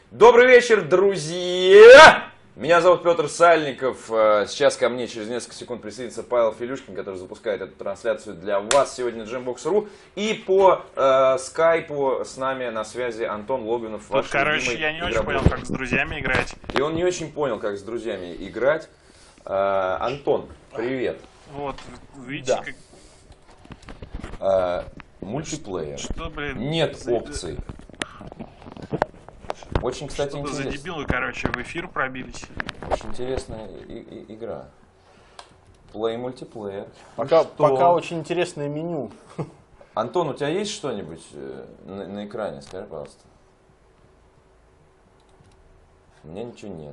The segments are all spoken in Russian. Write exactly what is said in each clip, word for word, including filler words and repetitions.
Добрый вечер, друзья! Меня зовут Петр Сальников. Сейчас ко мне через несколько секунд присоединится Павел Филюшкин, который запускает эту трансляцию для вас сегодня на Джембокс точка ру. И по э, скайпу с нами на связи Антон Логвинов. Тут, короче, я не очень понял, как с друзьями играть. И он не очень понял, как с друзьями играть. Э, Антон, привет. Вот, видите, да. как... Э, мультиплеер. Что, блин? Нет за... опций. Очень, кстати, Что-то интересно. за дебилы, короче, в эфир пробились. Очень интересная и и игра. Play мультиплеер. Пока, пока очень интересное меню. Антон, у тебя есть что-нибудь на, на экране? Скажи, пожалуйста. У меня ничего нет.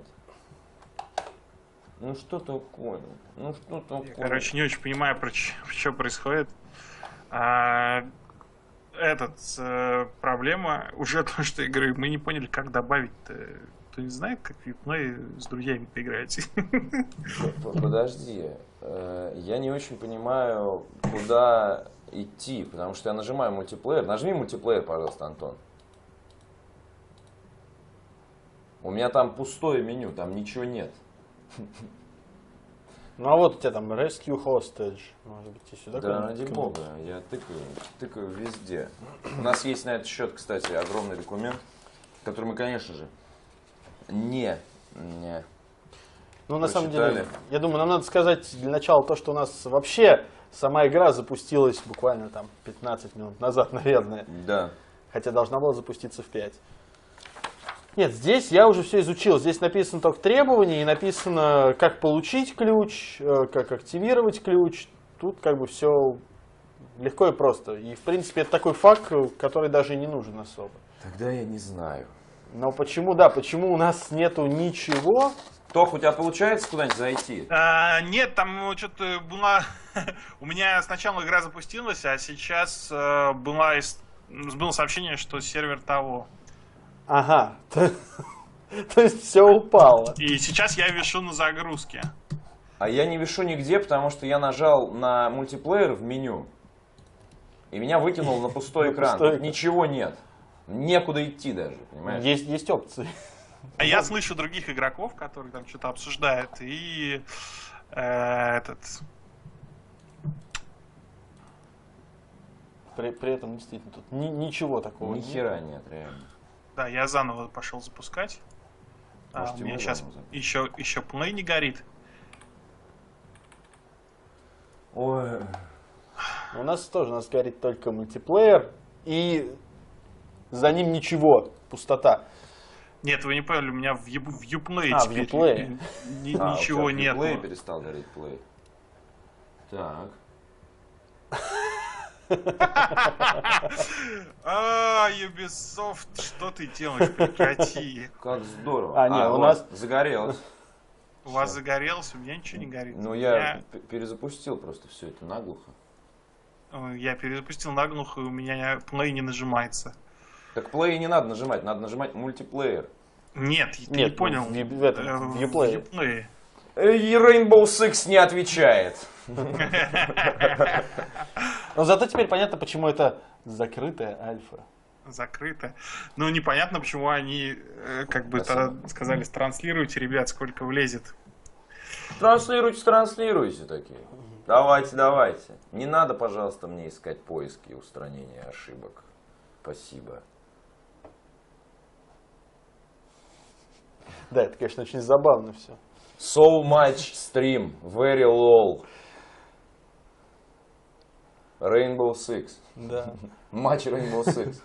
Ну что такое? Ну что такое? Я, короче, не очень понимаю, про что происходит. А, этот, э, проблема уже то, что игры мы не поняли, как добавить-то. Кто не знает, как в Юпной с друзьями поиграть? Подожди. Я не очень понимаю, куда идти, потому что я нажимаю мультиплеер. Нажми мультиплеер, пожалуйста, Антон. У меня там пустое меню, там ничего нет. Ну а вот у тебя там Rescue Hostage. Может быть, и сюда. Да, ради бога, я тыкаю, тыкаю везде. У нас есть на этот счет, кстати, огромный документ, который мы, конечно же, не... не ну, на самом прочитали. деле, я думаю, нам надо сказать для начала то, что у нас вообще сама игра запустилась буквально там пятнадцать минут назад, наверное. Да. Хотя должна была запуститься в пять. Нет, здесь я уже все изучил. Здесь написано только требования и написано, как получить ключ, как активировать ключ. Тут как бы все легко и просто. И в принципе это такой факт, который даже и не нужен особо. Тогда я не знаю. Но почему, да, почему у нас нету ничего? Тох, у тебя получается куда-нибудь зайти? А, нет, там что-то была... У меня сначала игра запустилась, а сейчас э, была... было сообщение, что сервер того. Ага, то, то есть все упало. И сейчас я вешу на загрузке. А я не вешу нигде, потому что я нажал на мультиплеер в меню, и меня выкинул на пустой экран. Тут ничего нет. Некуда идти даже, понимаешь? Есть, есть опции. А я слышу других игроков, которые там что-то обсуждают, и э, этот... При, при этом действительно тут ни, ничего такого Ни нет. хера нет, реально. Да, я заново пошел запускать. А, у меня сейчас еще, еще плей не горит. Ой. У нас тоже, у нас горит только мультиплеер, и за ним ничего, пустота. Нет, вы не поняли, у меня в, еб, в Uplay а, теперь в Uplay. ни, а, ничего нет. В Uplay перестал гореть плей. Так. А, Ubisoft, что ты делаешь? Прекрати. Как здорово. А, нет, у нас загорелось. У вас загорелось, у меня ничего не горит. Ну, я перезапустил просто все это наглухо. Я перезапустил наглухо, и у меня плей не нажимается. Так плей не надо нажимать, надо нажимать мультиплеер. Нет, ты Нет, не понял. В, в, этом, в Uplay. В Uplay. И Rainbow Six не отвечает. Но зато теперь понятно, почему это закрытая альфа. Закрыто. Ну, непонятно, почему они, как бы это сказали, транслируйте, ребят, сколько влезет. Транслируйте, транслируйте такие. Давайте, давайте. Не надо, пожалуйста, мне искать поиски и устранения ошибок. Спасибо. Да, это, конечно, очень забавно все. So much stream, very low. Rainbow Six. Да. Матч Rainbow Six.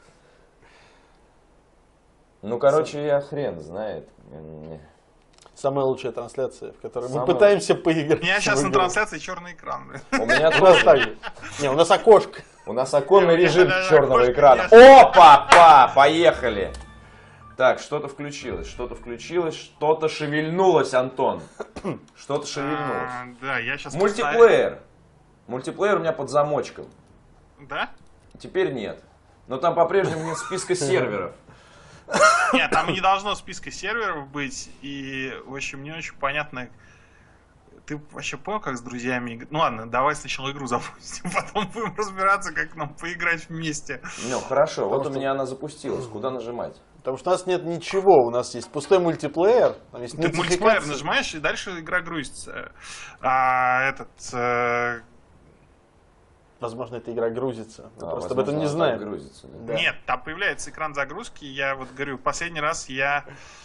Ну, короче, я хрен знает. Самая лучшая трансляция, в которой Самая... мы пытаемся поиграть. У меня сейчас на трансляции черный экран. У меня у нас так же. Не, у нас окошко. У нас оконный режим даже черного окошко экрана. нет. Опа, па, поехали. Так, что-то включилось, что-то включилось, что-то шевельнулось, Антон. Что-то шевельнулось. А, да, я сейчас Мультиплеер. Мультиплеер у меня под замочком. Да? Теперь нет. Но там по-прежнему нет списка серверов. Нет, там и не должно списка серверов быть. И, в общем, не очень понятно. Ты вообще понял, как с друзьями играть? Ну ладно, давай сначала игру запустим, потом будем разбираться, как нам поиграть вместе. Ну, хорошо, Потому вот что... у меня она запустилась. Куда нажимать? Потому что у нас нет ничего, у нас есть пустой мультиплеер. Там есть Ты мультиплеер нотификации. нажимаешь, и дальше игра грузится. А этот... э, Возможно, эта игра грузится. Мы А, просто об возможно, этом не она знаем. так грузится, да. Да. Нет, там появляется экран загрузки. Я вот говорю, в последний раз я...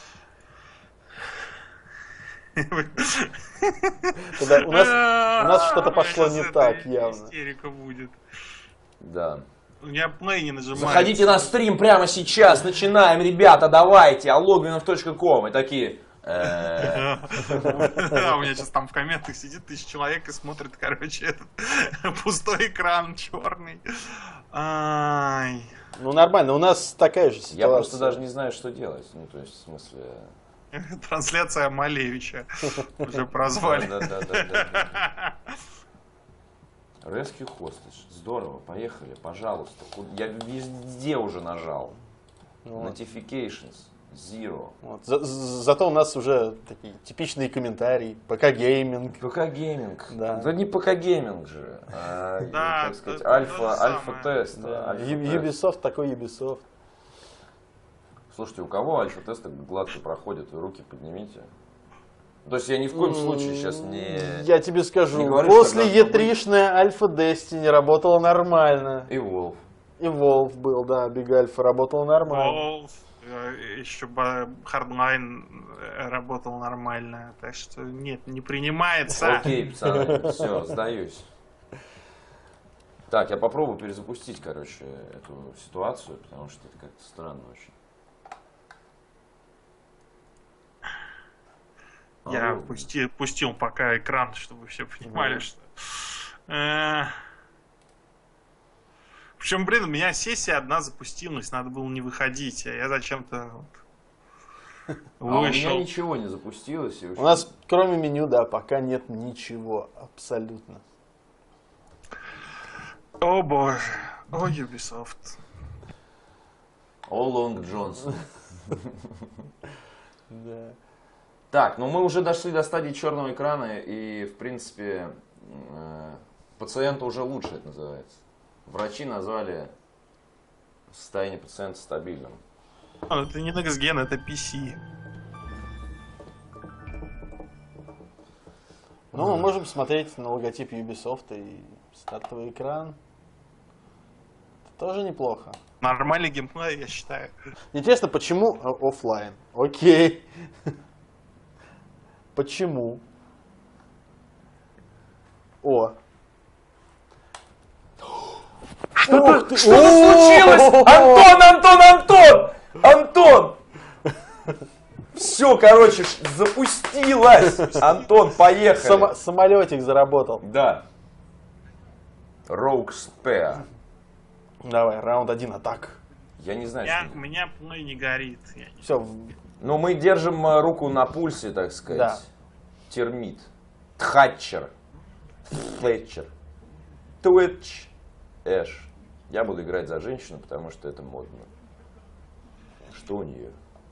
Тогда у нас, у нас что-то У меня пошло щас не это так, явно. Истерика будет. Да. У меня плей не нажимается. Заходите на стрим прямо сейчас, начинаем, ребята, давайте, алогвинов точка ком и такие... э, Да, у меня сейчас там в комментах сидит тысяча человек и смотрит, короче, этот пустой экран черный. Ай. Ну нормально, у нас такая же ситуация. Я просто даже не знаю, что делать. Ну, то есть, в смысле... Трансляция Малевича уже прозвали. Да, да, да, да, да. Rescue Hostage. Здорово, поехали, пожалуйста. Худ- Я везде уже нажал. Вот. Notifications. Zero. Вот. За- за- зато у нас уже такие типичные комментарии. ПК гейминг. ПК гейминг. Да. Да не ПК гейминг же. А, Да, так сказать, это то альфа, же самое. альфа-тест. Да. альфа-тест. Ю- Ubisoft такой Ubisoft. Слушайте, у кого альфа-тесты гладко проходят, вы руки поднимите. То есть я ни в коем случае сейчас не... Я тебе скажу, не говорю, после что и должно три Альфа Destiny работала нормально. И Wolf. И Wolf был, да, Big Alpha работала нормально. Wolf, э, еще бы Hardline э, работал нормально. Так что нет, не принимается. Окей, пацаны, все, сдаюсь. Так, я попробую перезапустить, короче, эту ситуацию, потому что это как-то странно очень. Я Алло. пусти- пустил пока экран, чтобы все понимали, Мгм. что... Э, Причем, блин, у меня сессия одна запустилась, надо было не выходить, а я зачем-то вот А у меня вышел. ничего не запустилось. и У очень- нас кроме меню, да, пока нет ничего абсолютно. О боже, о Ubisoft. О, Лонг Джонсон. Да. Так, ну мы уже дошли до стадии черного экрана, и, в принципе, э, пациенту уже лучше это называется. Врачи назвали состояние пациента стабильным. А, это не Next Gen, это пи си. Ну, мы можем смотреть на логотип Ubisoft и стартовый экран. Это тоже неплохо. Нормальный геймплей, я считаю. Интересно, почему э, оффлайн? Окей. Почему? О. Что-то случилось! Антон, Антон, Антон! Антон! Все, короче, ш- запустилось! Антон, поехали! Само- самолетик заработал. Да. Rogue Spare. Давай, раунд один, атак. Я не знаю, Я, что... у меня плей не горит. Я не- Все, Ну, мы держим э, руку на пульсе, так сказать. Да. Термит. Тхатчер. Флетчер. Твитч. Эш. Я буду играть за женщину, потому что это модно. Что у нее?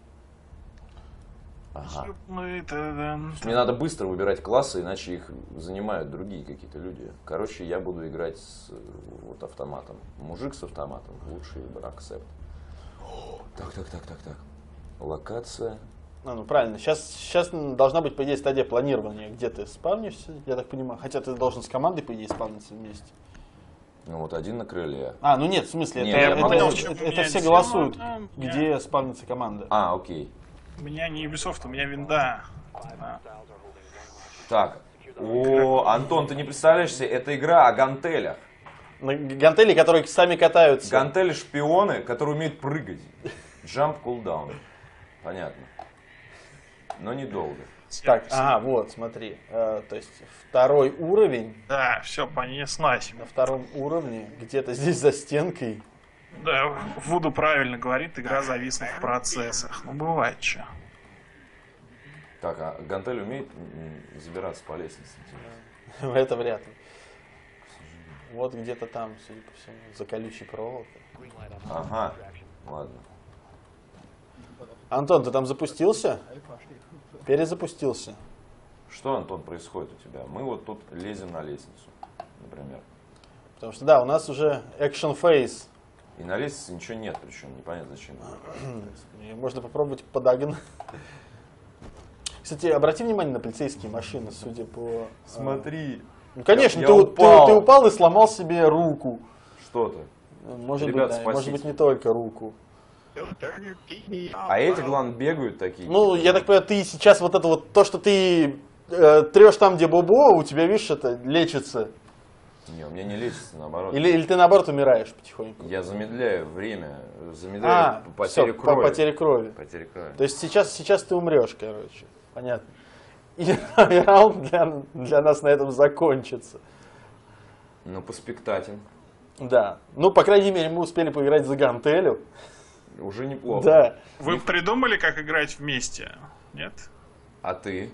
Ага. Ну, это, да. Мне надо быстро выбирать классы, иначе их занимают другие какие-то люди. Короче, я буду играть с э, вот автоматом. Мужик с автоматом. Лучший выбор. Акцепт. Так, так, так, так, так. Локация. а, ну правильно. Сейчас, сейчас должна быть, по идее, стадия планирования, где ты спавнишься, я так понимаю. Хотя ты должен с командой, по идее, спавниться вместе. Ну вот один на крыле. А, ну нет, в смысле, Нет, это, я это- могу- это- в чем это поменять все схему, голосуют, да, где спавнится команда. А, окей. У меня не Ubisoft, у меня винда. Да. Так. О, Антон, ты не представляешь себе, это игра о гантелях. На гантели, которые сами катаются. Гантели шпионы, которые умеют прыгать. Jump, cooldown. Понятно. Но недолго. Так, ага, вот, смотри. Э, то есть второй уровень. Да, все, понеслась. На втором уровне, где-то здесь за стенкой. Да, Вуду правильно говорит, игра зависла в процессах. Ну, бывает что. Так, а гантель умеет м, забираться по лестнице? интересно? Это вряд ли. Вот где-то там, судя по всему, за колючей проволокой. Ага, ладно. Антон, ты там запустился? Перезапустился. Что, Антон, происходит у тебя? Мы вот тут лезем на лестницу, например. Потому что, да, у нас уже action phase И на лестнице ничего нет, причем непонятно зачем. Можно попробовать подогнать. Кстати, обрати внимание на полицейские машины, судя по... Смотри. Ну, конечно, я ты, упал. Ты, ты упал и сломал себе руку. Что-то. Может, Ребята, быть, да, может спасите. быть, не только руку. А эти, главное, бегают такие. Ну, я так понимаю, ты сейчас вот это вот, то, что ты э, трешь там, где бобо, у тебя, видишь, это лечится. Не, у меня не лечится, наоборот. Или, или ты, наоборот, умираешь потихоньку. Я замедляю время, замедляю А, потерю всё, крови. по потере крови. Потеря крови. То есть сейчас, сейчас ты умрешь, короче. Понятно. И, и раунд для, для нас на этом закончится. Ну, поспектатель. Да. Ну, по крайней мере, мы успели поиграть за гантелю. Уже неплохо. Да. Вы придумали, как играть вместе? Нет? А ты?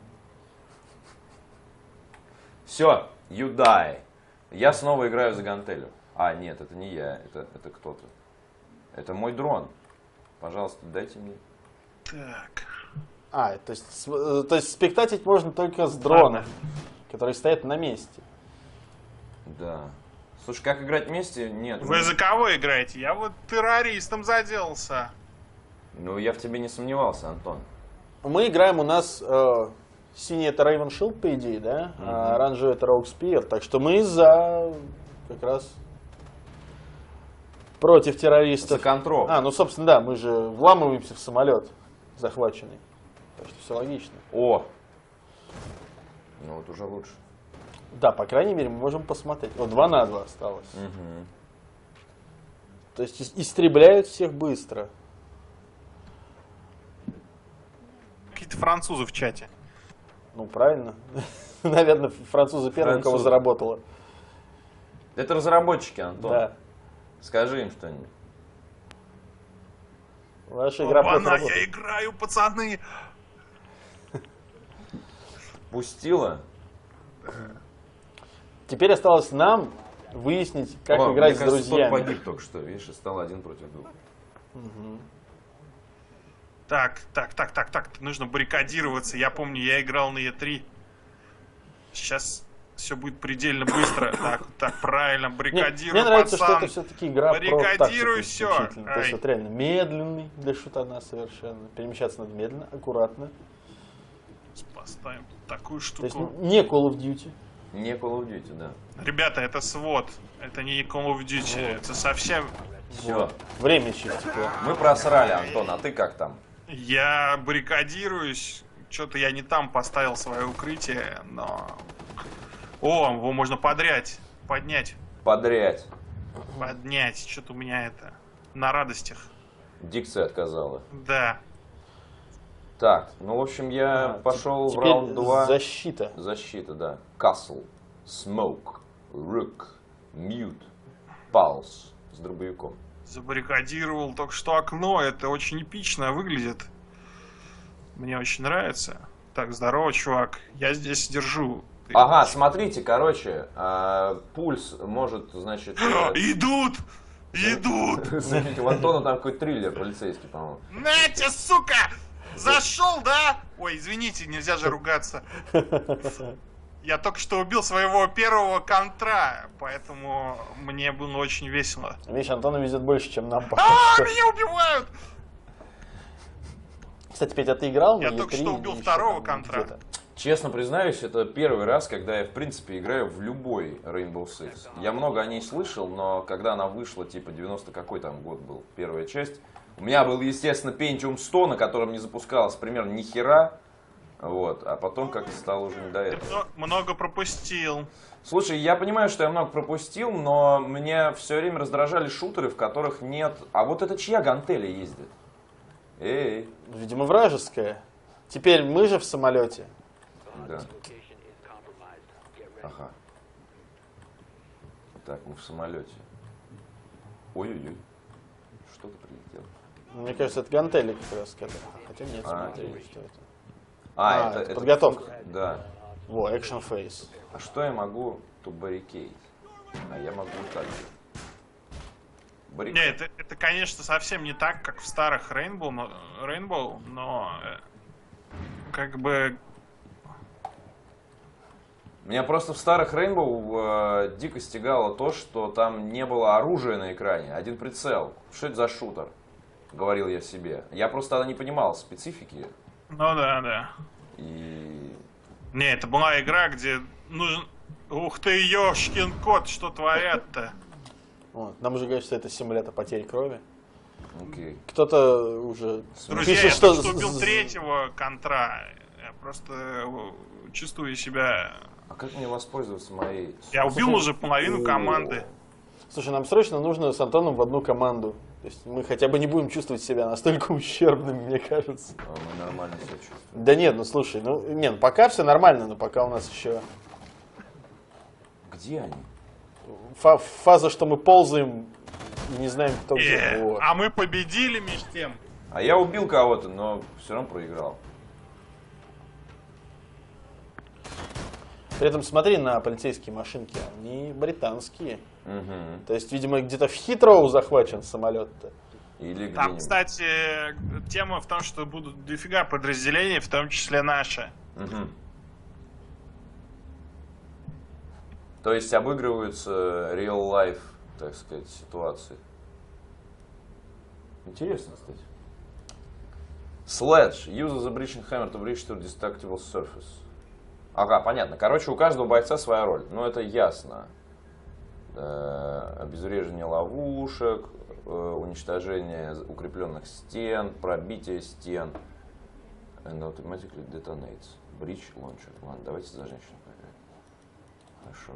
Все, you die. Я снова играю за гантелю. А, нет, это не я, это, это кто-то. Это мой дрон. Пожалуйста, дайте мне. Так. А, то есть, с- э, то есть спектатить можно только с дроном, Ладно. который стоит на месте. Да. Слушай, как играть вместе? Нет. Вы за кого играете? Я вот террористом заделался. Ну, я в тебе не сомневался, Антон. Мы играем, у нас э, синий это Raven Shield, по идее, да? А оранжевый это Rogue Spear. Так что мы за как раз против За террористов. контрол. А, ну, собственно, да, мы же вламываемся в самолет захваченный. Так что все логично. О! Ну, вот уже лучше. Да, по крайней мере, мы можем посмотреть. Вот два на два осталось. Угу. То есть ис- истребляют всех быстро. Какие-то французы в чате. Ну, правильно. Наверное, французы первые, кого Французы. заработало. Это разработчики, Антон. Да. Скажи им что-нибудь. Ваша игра Опа-на, плохо работает. я играю, пацаны. Пустила? Теперь осталось нам выяснить, как О, играть мне с кажется, друзьями. тот погиб только что, видишь, и стал один против двух. Так, так, так, так, так. Нужно баррикадироваться. Я помню, я играл на Е три. Сейчас все будет предельно быстро. Так, так, правильно, Мне, баррикадирую, мне нравится, что пацан. это все-таки игра про Баррикадируй тактику всё. исключительно. То есть Ай. вот реально медленный для шутана совершенно. Перемещаться надо медленно, аккуратно. Поставим такую То есть штуку. не Call of Duty. Не Call of Duty, да. Ребята, это свод. Это не Call of Duty. Это совсем... Все. Время еще тепло. Мы просрали, Антон, а ты как там? Я баррикадируюсь. Что-то я не там поставил свое укрытие, но... О, его можно подрять. Поднять. Подрять. Поднять. Что-то у меня это... На радостях. Дикция отказала. Да. Так, ну, в общем, я А, пошел в теперь раунд два. защита. Защита, да. Castle, Smoke, Rook, Mute, Pulse с дробовиком. Забаррикадировал только что окно. Это очень эпично выглядит. Мне очень нравится. Так, здорово, чувак. Я здесь держу. Ты- Ага, смотрите, короче, а, пульс может, значит... э, Идут! Идут! Смотрите, у Антона там какой-то триллер полицейский, по-моему. Натя, сука! Зашел, да? Ой, извините, нельзя же ругаться. Я только что убил своего первого контра, поэтому мне было очень весело. Видишь, Антону везет больше, чем нам пока А, что. меня убивают! Кстати, Петя, а ты играл? Я на только E три что убил или второго еще там контра. где-то? Честно признаюсь, это первый раз, когда я, в принципе, играю в любой Rainbow Six. Я много о ней слышал, но когда она вышла, типа, девяносто какой там год был, первая часть, у меня был, естественно, Pentium сто, на котором не запускалось примерно ни хера, вот, а потом как-то стало уже не до Ты этого. мно- много пропустил. Слушай, я понимаю, что я много пропустил, но меня все время раздражали шутеры, в которых нет... А вот это чья гантеля ездит? Эй, Видимо, вражеская. Теперь мы же в самолете. да. Ага. Так, мы в самолете. Ой-ой-ой. Что-то прилетело. Мне кажется, это гантели как раз. Когда... Хотя нет, А, смотри, это- что это. А, А, это, это это- подготовка. Да. Во, action face. А что я могу to barricade? А я могу так же. Баррикад. Не, это, это, конечно, совсем не так, как в старых Rainbow, но, Rainbow, но э, как бы Меня просто в старых Rainbow э, дико стягало то, что там не было оружия на экране, один прицел. Что это за шутер? Говорил я себе. Я просто тогда не понимал специфики. Ну да, да. И... Не, это была игра, где нужен... Ух ты, ёшкин кот, что творят-то? Вот. Нам уже говорят, что это симулятор потери крови. Окей. Кто-то уже Друзья, пишет, я что... только что убил третьего контра. Я просто чувствую себя... А как мне воспользоваться моей... Я убил Слушай, уже половину о. команды. Слушай, нам срочно нужно с Антоном в одну команду. То есть мы хотя бы не будем чувствовать себя настолько ущербными, мне кажется. А, мы нормально себя чувствуем. Да нет, ну слушай, ну нет, ну, пока все нормально, но пока у нас еще Где они? фа- фаза, что мы ползаем и не знаем, кто где. Э, Вот. а мы победили меж тем. А я убил кого-то, но все равно проиграл. При этом смотри на полицейские машинки, они британские. Угу. То есть, видимо, где-то в Хитроу захвачен самолет-то. Или Там, где-нибудь. кстати, тема в том, что будут дофига подразделений, в том числе наши. Мгм. То есть обыгрываются real life, так сказать, ситуации. Интересно, кстати. Sledge. Use the breaching hammer to breach to destructible surface. Ага, понятно. Короче, у каждого бойца своя роль. Ну, это ясно. Э, Обезвреживание ловушек, э, уничтожение укрепленных стен, пробитие стен. And automatically detonates. Breach launcher. Ладно, давайте за женщину поиграем. Хорошо.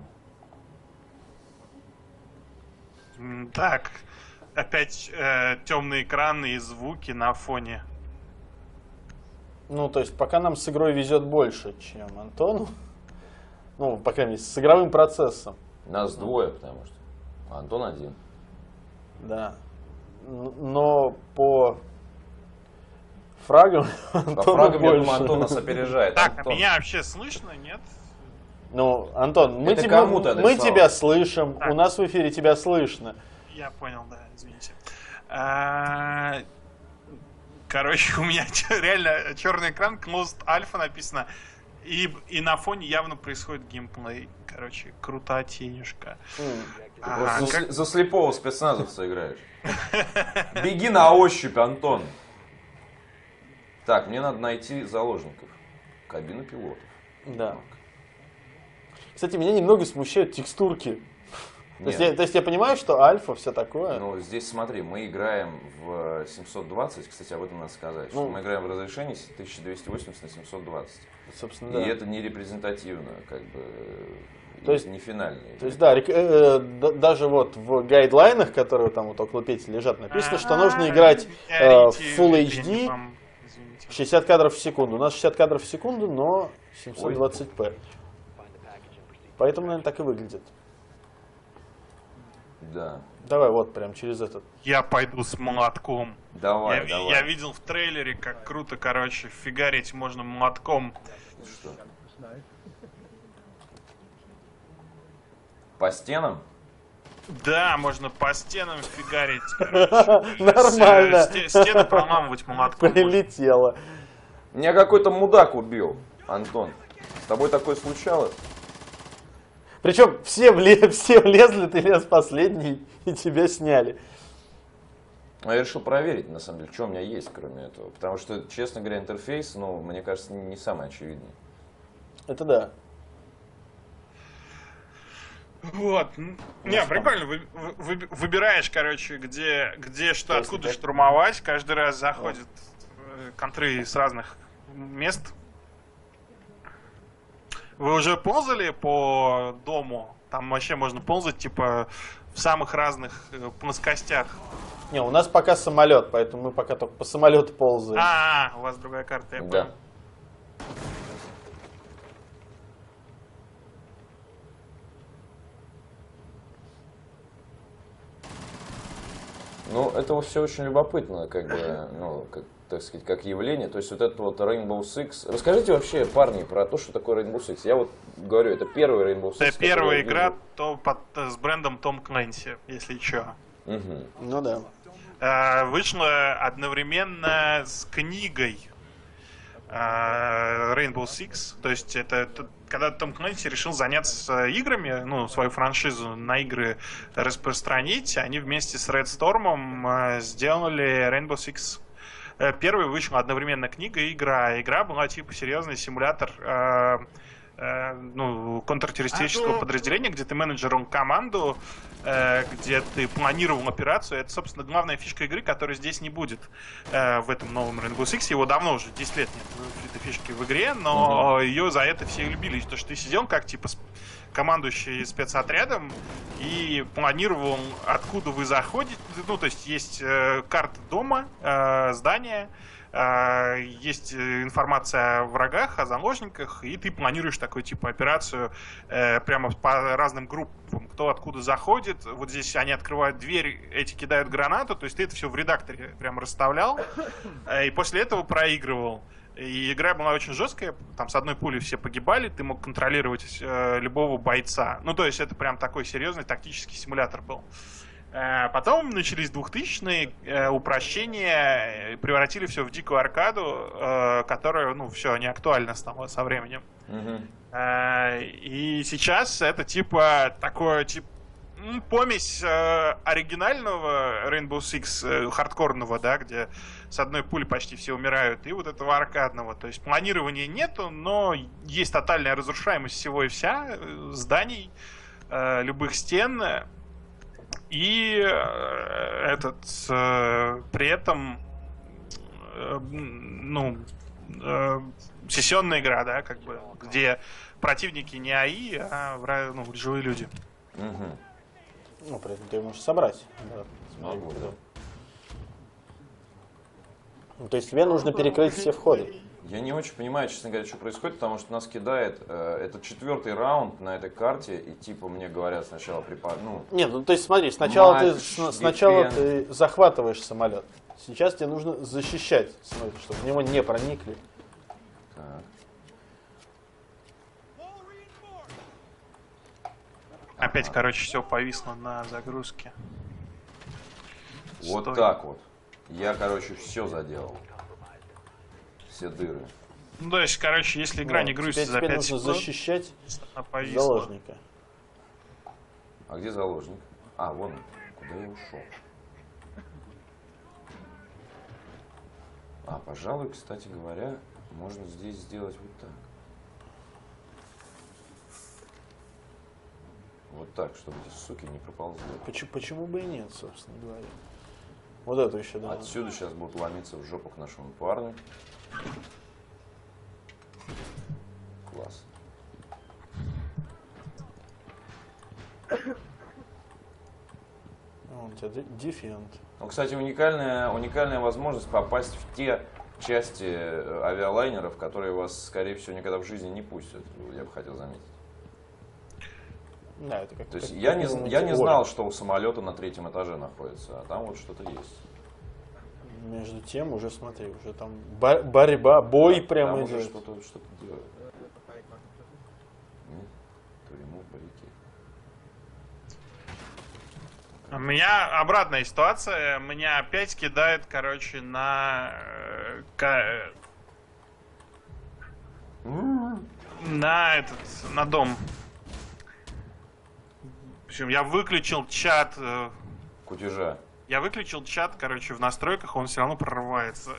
М, Так, опять э, темные экраны и звуки на фоне. Ну, то есть, пока нам с игрой везет больше, чем Антону. Ну, по крайней мере, с игровым процессом. Нас двое, потому что. А Антон один. Да. Н- Но по фрагам По Антону фрагам, я больше. думаю, Антон нас опережает. Так, а Антон. меня вообще слышно, нет? Ну, Антон, мы, Это тебя, кому ты мы адресовал? тебя слышим, Так. у нас в эфире тебя слышно. Я понял, да, извините. А, Короче, у меня чё- реально черный экран, Closed Alpha написано, и, и на фоне явно происходит геймплей. Короче, крутотенюшка. М. Ты А, просто за, как- сли- за слепого спецназовца играешь. Беги на ощупь, Антон. Так, мне надо найти заложников. Кабина пилотов. Да. Кстати, меня немного смущают текстурки. То есть, Нет. я, то есть я понимаю, что альфа, все такое. Ну, здесь смотри, мы играем в семьсот двадцать, кстати, об этом надо сказать, что Ну. мы играем в разрешении тысяча двести восемьдесят на семьсот двадцать. Собственно, И да. это не репрезентативно, как бы, То и есть- не финальный. То есть, да, рек- э, д- даже вот в гайдлайнах, которые там вот около Пети лежат, написано, что нужно играть э, в Full эйч ди шестьдесят кадров в секунду. У нас шестьдесят кадров в секунду, но семьсот двадцать пэ. Поэтому, наверное, так и выглядит. Да. Давай вот прям через этот. Я пойду с молотком. Давай, я, ви- давай. я видел в трейлере, как круто, короче, фигарить можно молотком. Что? По стенам? Да, можно по стенам фигарить. короче. Нормально. С- сте- Стены проламывать молотком. можно. Прилетело. Меня какой-то мудак убил, Антон. С тобой такое случалось? Причем все, вле- все влезли, ты лез последний, и тебя сняли. А я решил проверить, на самом деле, что у меня есть, кроме этого. Потому что, честно говоря, интерфейс, ну, мне кажется, не самый очевидный. Это да. Вот. Н- Не, прикольно. Вы- вы- вы- Выбираешь, короче, где, где что, Ясно, откуда да. штурмовать. Каждый раз заходят э, контры с разных мест. Вы уже ползали по дому? Там вообще можно ползать, типа, в самых разных э, плоскостях. Не, у нас пока самолет, поэтому мы пока только по самолету ползаем. А, у вас другая карта, я Да. понял. Ну, это все очень любопытно, как бы, ну, как, так сказать, как явление. То есть вот это вот Rainbow Six. Расскажите вообще, парни, про то, что такое Rainbow Six. Я вот говорю, это первый Rainbow Six. Это который я первая вижу. игра то, под, с брендом Том Клэнси, если что. Мгм. Ну да. Э, Вышла одновременно с книгой э, Rainbow Six. То есть это т- когда Том Клэнси решил заняться играми, ну, свою франшизу на игры распространить, они вместе с Red Storm сделали Rainbow Six. Первый вышла одновременно книга и игра. Игра была типа серьезный симулятор э, э, ну, контртеррористического подразделения, где ты менеджером команду, э, где ты планировал операцию. Это, собственно, главная фишка игры, которой здесь не будет э, в этом новом Rainbow Six. Его давно уже, десять лет нет этой фишки в игре, но mm-hmm. ее за это все любили. То, что ты сидел как типа командующий спецотрядом и планировал, откуда вы заходите. Ну, то есть есть э, карта дома, э, здания, э, есть информация о врагах, о заложниках, и ты планируешь такую типа операцию э, прямо по разным группам, кто откуда заходит. Вот здесь они открывают дверь, эти кидают гранату, то есть ты это все в редакторе прям расставлял, э, и после этого проигрывал. И игра была очень жесткая, там с одной пули все погибали, ты мог контролировать э, любого бойца. Ну, то есть это прям такой серьезный тактический симулятор был. Э, потом начались двухтысячные, э, упрощения, превратили все в дикую аркаду, э, которая, ну, все, не актуально стала со временем. Mm-hmm. Э, и сейчас это типа такое, типа, помесь э, оригинального Rainbow Six, э, хардкорного, да, где с одной пули почти все умирают, и вот этого аркадного. То есть планирования нету, но есть тотальная разрушаемость всего и вся, э, зданий, э, любых стен. И э, этот э, при этом э, ну, э, сессионная игра, да, как бы, где противники не АИ, а ну, живые люди. Угу. Ну, при этом ты можешь собрать. Да, Могу, да. Ну, то есть тебе нужно перекрыть все входы. Я не очень понимаю, честно говоря, что происходит, потому что нас кидает, э, это четвертый раунд на этой карте, и типа мне говорят сначала припад... Ну, Нет, ну то есть смотри, сначала, матч, ты, с, сначала ты захватываешь самолет, сейчас тебе нужно защищать самолет, чтобы в него не проникли. Так. Опять, короче, все повисло на загрузке. Вот Стой. так вот. Я, короче, все заделал. Все дыры. Ну, то есть, короче, если игра вот, не грузится за теперь пять нужно секунд, защищать повисла. заложника. А где заложник? А, вон он. Куда я ушел? А, пожалуй, кстати говоря, можно здесь сделать вот так. Вот так, чтобы эти суки не проползли. Почему, почему бы и нет, собственно говоря. Вот это еще, да. Отсюда сейчас будут ломиться в жопу к нашему парню. Класс. Вон у тебя дефент. Ну, кстати, уникальная, уникальная возможность попасть в те части авиалайнеров, которые вас, скорее всего, никогда в жизни не пустят. Я бы хотел заметить. Да, это как, То есть как, я, как не, я не знал, что у самолета на третьем этаже находится, а там вот что-то есть. Между тем, уже смотри, уже там бо- борьба, бой да, прямо там идет. уже что-то, что-то делают. Нет, то ему парики. У меня обратная ситуация. Меня опять кидает, короче, на... э, ка- на этот... на дом. В общем, я выключил чат... э, Кутежа. Я выключил чат, короче, в настройках, он все равно прорывается.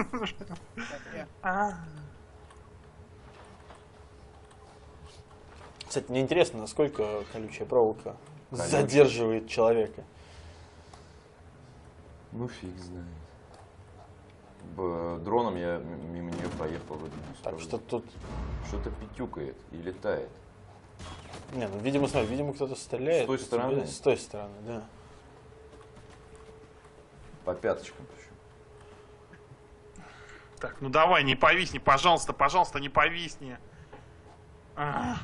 Кстати, мне интересно, насколько колючая проволока Колючая. задерживает человека. Ну, фиг знает. Б- дроном я м- мимо нее проехал. вроде без Так проблем. что тут... Что-то пятюкает и летает. Не, ну, видимо, смотри, видимо, кто-то стреляет. С той стороны? С той стороны, да. По пяточкам причем. Так, ну давай, не повисни, пожалуйста, пожалуйста, не повисни. Ах.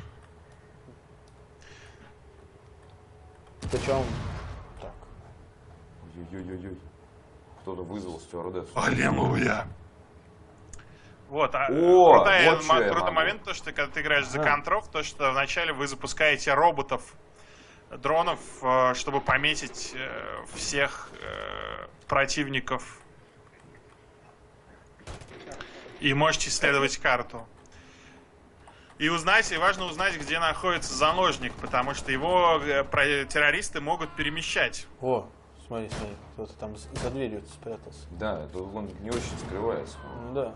Причем... Так. Ой-ой-ой-ой. Кто-то вызвал стюардессу. Аллилуйя. Вот, а, О, крутая, вот что м- я крутой могу. момент, то, что когда ты играешь за Ага. контров, то, что вначале вы запускаете роботов, дронов, э, чтобы пометить э, всех э, противников. И можете исследовать карту. И узнать, и важно узнать, где находится заложник, потому что его э, про- террористы могут перемещать. О, смотри, смотри, кто-то там за за дверью спрятался. Да, это он не очень скрывается. Ну да.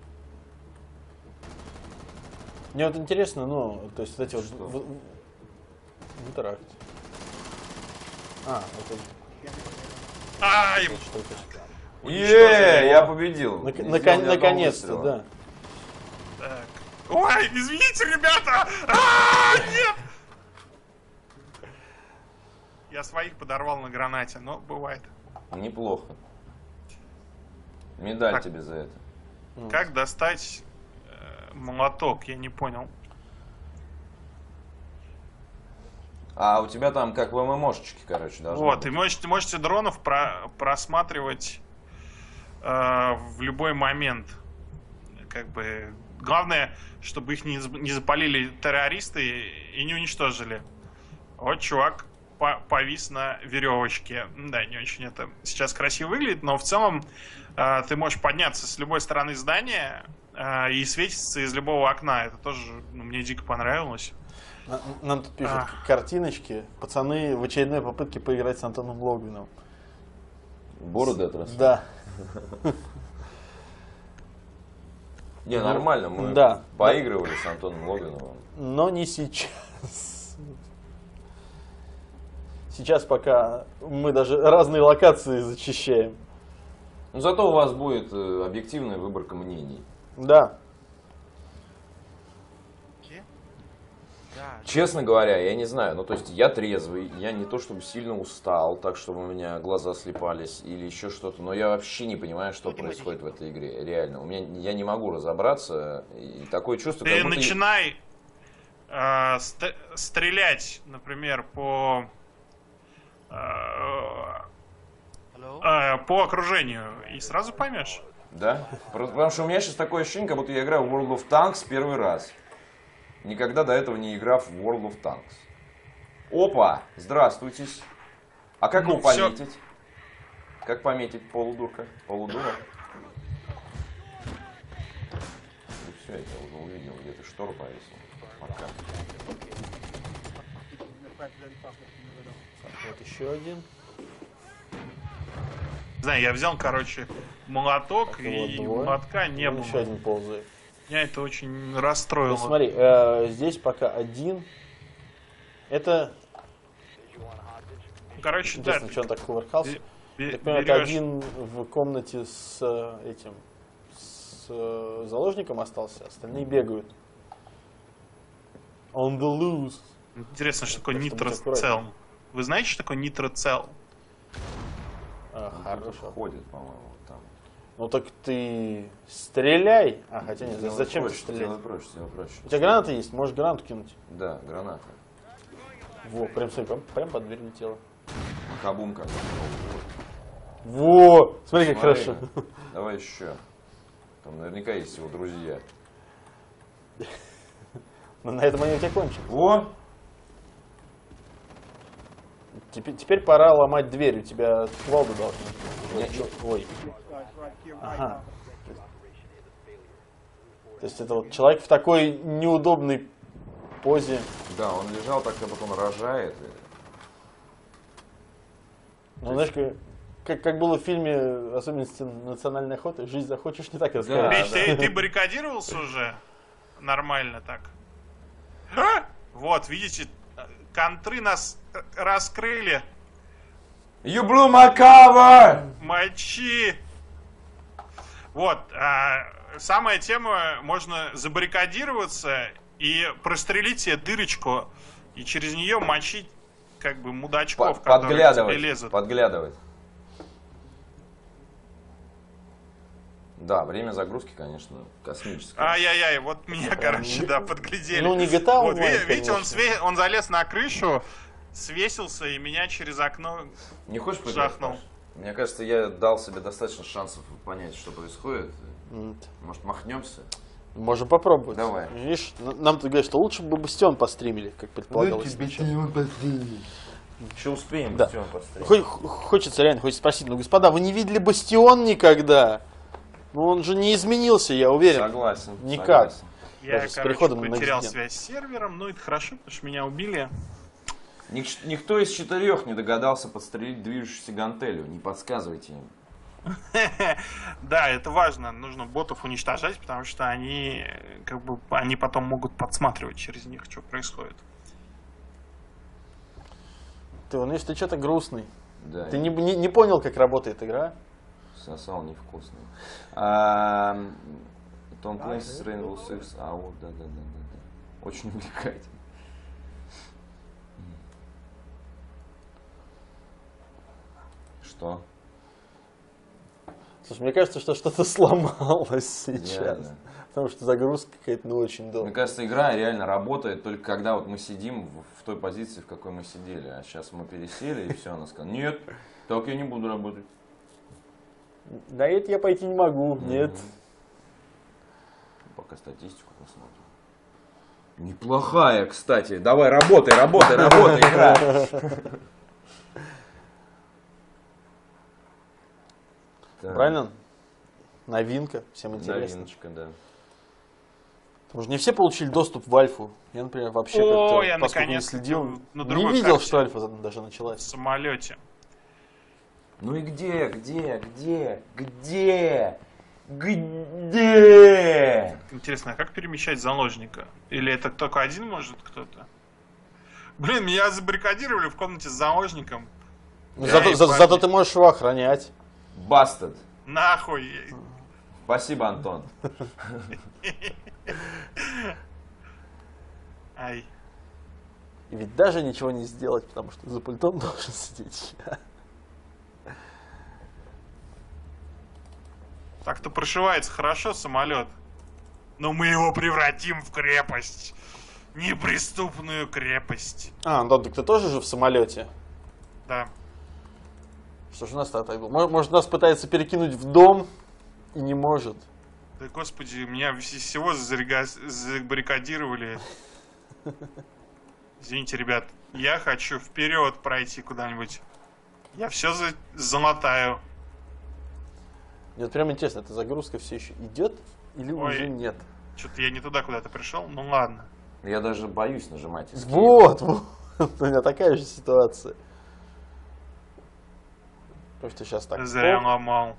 Мне вот интересно, ну, то есть вот эти вот Что? в, в- в интеракте. А, это Ай! вот что-то. Е, я победил. Нак- Не нако- сделал ни одного наконец-то, выстрела. да. Так. Ой, извините, ребята! А, нет! Я своих подорвал на гранате, но бывает. Неплохо. Медаль Так. тебе за это. Как достать э, молоток? Я не понял. А у тебя там как в ММОшечке, короче, должно Вот, быть. и можете, можете дронов про- просматривать э, в любой момент. Как бы главное, чтобы их не, за- не запалили террористы и не уничтожили. Вот чувак по- повис на веревочке. Да, не очень это сейчас красиво выглядит, но в целом э, ты можешь подняться с любой стороны здания э, и светиться из любого окна. Это тоже ну, мне дико понравилось. На- Нам тут пишут А. картиночки. Пацаны в очередной попытке поиграть с Антоном Логвиновым. Бороды отросли. Да. Не, нормально, мы да. поигрывали с Антоном Логиновым. Но не сейчас. Сейчас пока мы даже разные локации зачищаем. Но зато у вас будет э, объективная выборка мнений. Да. Честно говоря, я не знаю, ну то есть я трезвый, я не то чтобы сильно устал, так чтобы у меня глаза слепались или еще что-то, но я вообще не понимаю, что происходит в этой игре, реально. У меня, я не могу разобраться, и такое чувство, Ты как будто... начинай э, ст- стрелять, например, по э, э, по окружению, и сразу поймешь. Да? Про- Потому что у меня сейчас такое ощущение, как будто я играю в World of Tanks первый раз. Никогда до этого не играв в World of Tanks. Опа! Здравствуйте. А как Ну, его всё. пометить? Как пометить полудурка? Полудура? Ну все, я тебя уже увидел, где ты штору повесил. Пока. Вот еще один. Не знаю, я взял, короче, молоток, Так, и вот двое. молотка не Вон было. еще один ползает. Меня это очень расстроило. Ну, смотри, э, здесь пока один. Это Короче, да, интересно, что он так кувыркался. бе- Я бе- так понимаю, это берешь- один в комнате с э, этим с э, заложником остался, остальные бегают. On the loose. Интересно, что такое Так что будь нитроцел. аккуратнее. Вы знаете, что такое нитроцел? А, Он хорошо. ходит, по-моему, там. Ну так ты стреляй. А, хотя нет, Сделай зачем проще, ты стрелять? Сделай проще, сделай проще. У тебя граната есть? Можешь гранату кинуть. Да, граната. Во, прям, смотри, прям, прям под дверь летела. Хабум как. Во! Смотри, как Смотри. хорошо. Давай еще. Там наверняка есть его друзья. Но на этом они у тебя кончились. О! Теперь, теперь пора ломать дверь. У тебя кувалда должна быть. Не- Ой. Ага. То есть это вот человек в такой неудобной позе. Да, он лежал так, как будто он рожает. Ну, знаешь, как, как, как было в фильме «Особенности национальной охоты», жизнь захочешь, не так и расскажешь. Ведь ты, ты баррикадировался уже? Нормально так. А! Вот, видите, контры нас э, раскрыли. You blew my cover! Мочи! Вот, а, самая тема, можно забаррикадироваться и прострелить себе дырочку, и через нее мочить как бы мудачков, Под- которые к тебе подглядывать. лезут. Подглядывать. Да, время загрузки, конечно, космическое. Ай-яй-яй, вот меня, короче, да, подглядели. Ну, не джи ти эй Вот, Online, ви- видите, он, конечно. све- он залез на крышу, свесился, и меня через окно... Не хочешь поиграть? Жахнул. Паш? Мне кажется, я дал себе достаточно шансов понять, что происходит. М, Может, махнемся? Можем попробовать. Давай. Видишь, н- нам тут говорят, что лучше бы Бастион постримили, как предполагалось. сначала. Еще успеем, Да. Бастион посмотреть. Хо- х- Хочется реально, хочется спросить, ну, господа, вы не видели Бастион никогда? Ну, он же не изменился, я уверен. Согласен. Никак. согласен. Я, Даже с короче, переходом на потерял Next Gen. связь с сервером, но это хорошо, потому что меня убили. Ник- никто из четырех не догадался подстрелить движущуюся гантелью. Не подсказывайте им. Да, это важно. Нужно ботов уничтожать, потому что они как бы они потом могут подсматривать через них, что происходит. Ты, ну если ты что-то грустный. Да, Ты и не, не, не понял, как работает игра? сосал невкусный. А, Tom Clancy's Rainbow Six. А, вот, да, да, да, да, да. Очень увлекательно. Что? Слушай, мне кажется, что что-то сломалось сейчас. Реально. Потому что загрузка какая-то ну очень Мне долгая. кажется, игра реально работает только когда вот мы сидим в, в той позиции, в какой мы сидели. А сейчас мы пересели, и все, она сказала, нет, так я не буду работать. На это я пойти не могу, нет. Пока статистику посмотрим. Неплохая, кстати. Давай, работай, работай, работай, игра. Так, Правильно? Новинка, всем интересно. новиночка, да. Потому что не все получили доступ в альфу. Я, например, вообще О, как-то, я поскольку не наконец-то следил, на не другой видел, карте. что альфа даже В началась. самолете. Ну и где, где, где, где, где? Интересно, а как перемещать заложника? Или это только один может кто-то? Блин, меня забаррикадировали в комнате с заложником. Ну, Я зато, и за- парни. зато ты можешь его охранять. Бастед. Нахуй. Спасибо, Антон. Ай. И ведь даже ничего не сделать, потому что за пультом должен сидеть я. Так-то прошивается хорошо самолет. Но мы его превратим в крепость. Неприступную крепость. А, Антон, так ты тоже же в самолете? Да. Что ж у нас так было? Может, может, нас пытается перекинуть в дом и не может. Да господи, меня вс- всего зарега- забаррикадировали. Извините, ребят. Я хочу вперед пройти куда-нибудь. Я все за- залатаю. Мне вот прям интересно, эта загрузка все еще идет или Ой. уже нет? Что-то я не туда куда-то пришел. Ну ладно. Я даже боюсь нажимать escape. Вот, вот. У меня такая же ситуация. Потому что сейчас так. Зря оп. ломал.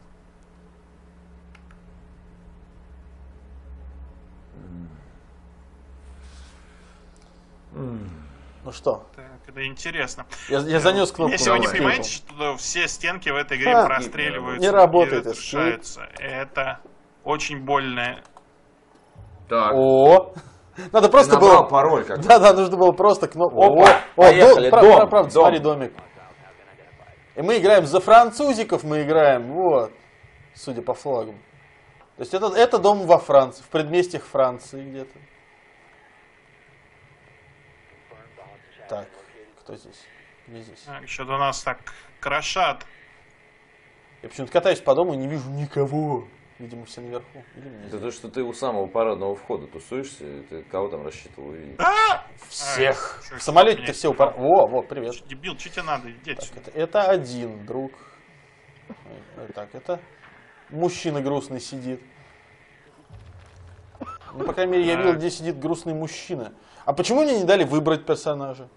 Ну что, Так, это интересно. я, я занес кнопку. Если вы не на понимаете, escape. что все стенки в этой игре А, простреливаются не работает и escape. разрушаются. Это очень больно. Так, О, надо ты просто набрал было. пароль как Да, да, нужно было просто кнопку. Опа, поехали, прав- дом, прав- правда, дом. смотри, домик. И мы играем за французиков, мы играем, вот, судя по флагам. То есть это, это дом во Франции, в предместьях Франции где-то. Так, кто здесь? Где здесь? Так, что-то нас так крошат. Я почему-то катаюсь по дому и не вижу никого. Видимо, все наверху. Или меня Это здесь. то, что ты у самого парадного входа тусуешься, и ты кого там рассчитывал увидеть? А! Всех. Ай, В самолете-то меня все упор... Во, во, привет. Ч- Дебил, что тебе надо? Иди Так, отсюда. это, это один друг. Ой, Так, это мужчина грустный сидит. Ну, по крайней мере, я видел, где сидит грустный мужчина. А почему мне не дали выбрать персонажа?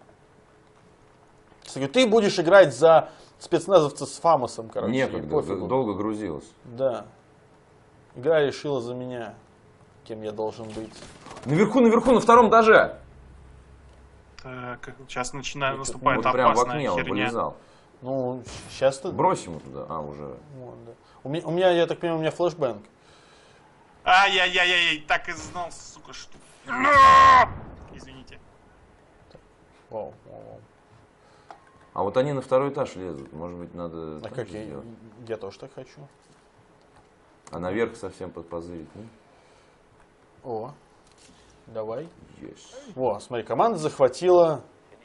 Я говорю, ты будешь играть за спецназовца с Фамосом, короче. и Некогда, пофигу. долго грузилось. Да. Игра решила за меня, кем я должен быть. Наверху, наверху, на втором этаже. Так, сейчас начинает Вот наступает Вот прям в опасная окне он херня. вылезал. Ну, сейчас-то... Брось ему туда. А, уже. Вон, да. у, меня, у меня, я так понимаю, у меня флешбэнг. Ай-яй-яй-яй, так и знал, сука, что... Извините. Вау, вау, вау. А вот они на второй этаж лезут. Может быть, надо А так как же я, сделать? я тоже так хочу. А наверх совсем подпозырить, ну? О, давай. Есть. Во, смотри, команда захватила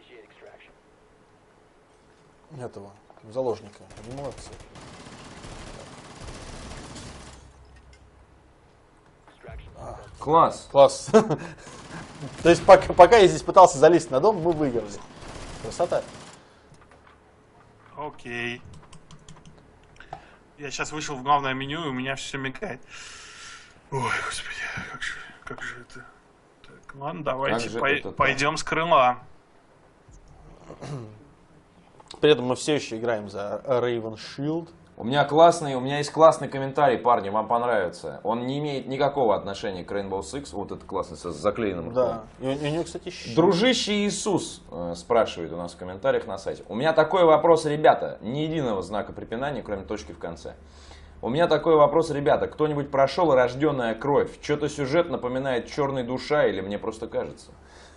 этого заложника. Они молодцы. Класс. Класс. То есть пока, пока я здесь пытался залезть на дом, мы выиграли. Красота. Окей. Я сейчас вышел в главное меню, и у меня все мигает. Ой, господи, как же, как же это... Ладно, давайте же пой- это так? пойдем с крыла. При этом мы все еще играем за Raven Shield. У меня классный, у меня есть классный комментарий, парни, вам понравится. Он не имеет никакого отношения к Rainbow Six, вот этот классный, с заклеенным ртом. Да. И у, и у него, кстати, щит. Дружище Иисус э, спрашивает у нас в комментариях на сайте. У меня такой вопрос, ребята, ни единого знака препинания, кроме точки в конце. У меня такой вопрос, ребята, кто-нибудь прошел «Рожденная кровь»? Что-то сюжет напоминает «Черный душа» или мне просто кажется?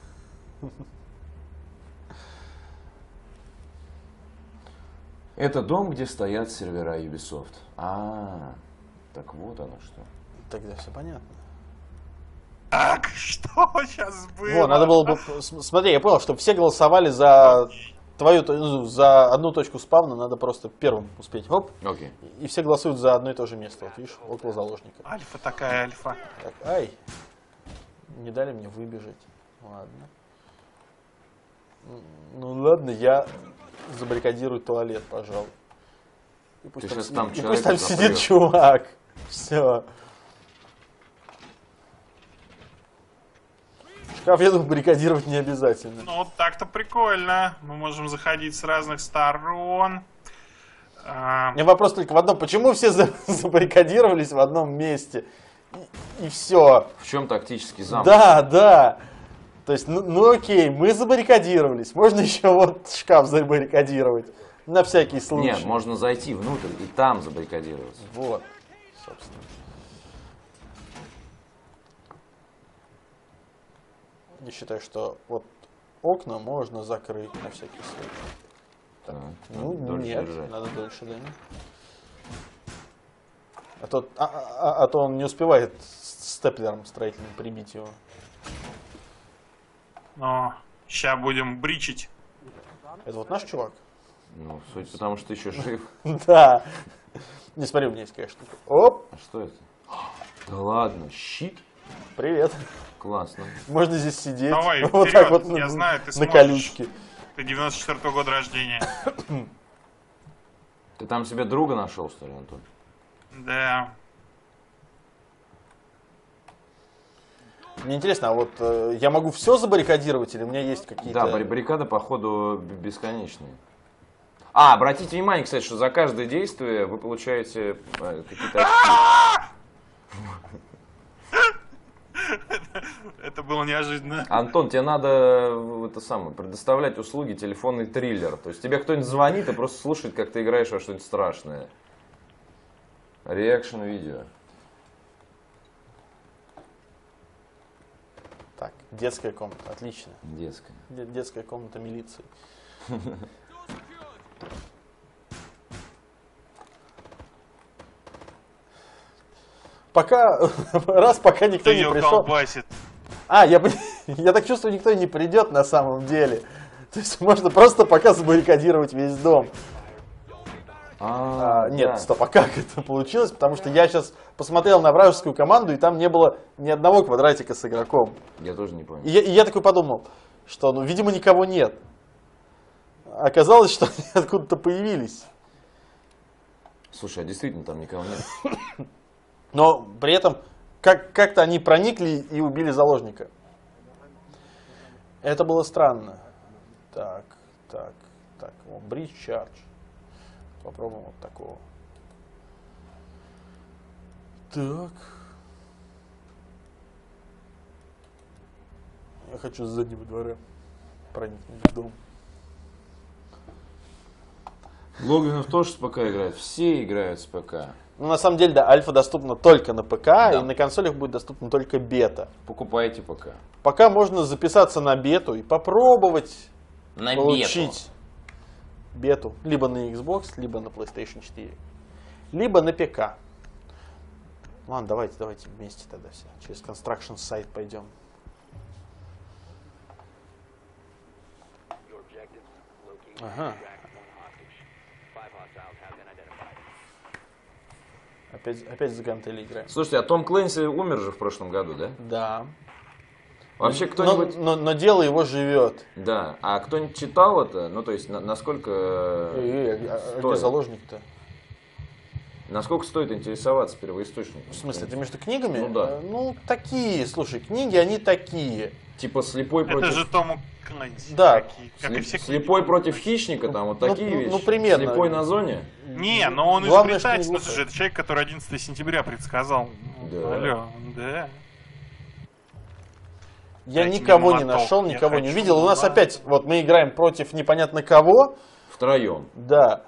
Это дом, где стоят сервера Ubisoft. А, так вот оно что. Тогда все понятно. Так, что сейчас было? Вот, надо было бы... с- Смотри, я понял, что все голосовали за твою, то- ну, за одну точку спавна, надо просто первым успеть. Оп, Окей. и все голосуют за одно и то же место. Вот видишь, около заложника. Альфа такая альфа. Так, ай, не дали мне выбежать. Ладно. М, Ну ладно, я забаррикадирую туалет, пожалуй. И пусть Ты там, щас там и человека пусть там запрёшь. сидит чувак. Все. Шкаф, я думаю, баррикадировать не обязательно. Ну, вот так-то прикольно. Мы можем заходить с разных сторон. А, У меня вопрос только в одном. Почему все за- забаррикадировались в одном месте? И, и все. В чем тактический замысел? Да, да. То есть, ну, ну окей, мы забаррикадировались. Можно еще вот шкаф забаррикадировать. На всякий случай. Нет, можно зайти внутрь и там забаррикадироваться. Вот, собственно. Я считаю, что вот окна можно закрыть на всякий случай. Так, Ну, надо дольше нет, держать. надо дольше, да. А то, а, а- а то он не успевает с степлером строительным прибить его. ну, сейчас будем бричить. Это вот наш чувак? Ну, суть потому, что ты еще жив. Да. Не смотри, у меня есть, конечно. Оп, А что это? Да ладно, щит? привет. Классно. Можно здесь сидеть. Давай, вот вперед, так вот я на, знаю, ты на сможешь. колючке. Ты девяносто четвёртого года рождения. Ты там себе друга нашел, что ли, Антон? Да. Мне интересно, а вот э, я могу все забаррикадировать или у меня есть какие-то... Да, барри- баррикады, походу, б- бесконечные. А, обратите внимание, кстати, что за каждое действие вы получаете э, какие-то очки. Это было неожиданно. Антон, тебе надо э, это самое, предоставлять услуги телефонный триллер. То есть тебе кто-нибудь звонит и просто слушает, как ты играешь во что-нибудь страшное. Реакшн видео. Так, детская комната, отлично. Детское. Де- Детская комната милиции. Пока, раз пока никто Кто не ее пришел. колбасит. А, я, пон- я так чувствую, никто не придет на самом деле. То есть можно просто пока забаррикадировать весь дом. А, А, нет, да. стоп, а как это получилось? Потому что я сейчас посмотрел на вражескую команду, и там не было ни одного квадратика с игроком. Я тоже не понял. И я, и я такой подумал, что, ну, видимо, никого нет. Оказалось, что они откуда-то появились. Слушай, а действительно там никого нет. Но при этом как- как-то они проникли и убили заложника. Это было странно. Так, так, так. О, Bridge Charge. Попробуем вот такого. Так. Я хочу с заднего двора проникнуть в дом. Логвинов тоже с ПК играет. Все играют с ПК. Ну, на самом деле, да, альфа доступна только на ПК, Да. и на консолях будет доступна только бета. Покупайте ПК. Пока можно записаться на бету и попробовать На получить бету либо на Xbox, либо на PlayStation четыре, либо на ПК. Ладно, давайте, давайте вместе тогда все. Через Construction сайт пойдем. Ага. Опять, опять за гантели играем. Слушайте, а Том Клэнси умер же в прошлом году, да? Да. Вообще Но, кто-нибудь... но, но дело его живет. Да. А кто-нибудь читал это? Ну, то есть, на- насколько... Э, э, а- а где стоит? заложник-то? Насколько стоит интересоваться первоисточником? В смысле, ты между книгами? Ну да. Э, Ну, такие, слушай, книги, они такие. Типа слепой Это против... же Том Клэнси. Да. Такие, как и Слеп- все Слепой книги. против хищника, там вот Ну, такие ну, вещи. ну, примерно. Слепой на зоне? Не, но он Главное, что не изобретатель. Ну, глухой. слушай, это человек, который одиннадцатого сентября предсказал. Да. Алло, да. Я Дайте никого мне не моток, нашел, я никого не хочу увидел. У нас моток. опять, вот мы играем против непонятно кого. Втроем. Да.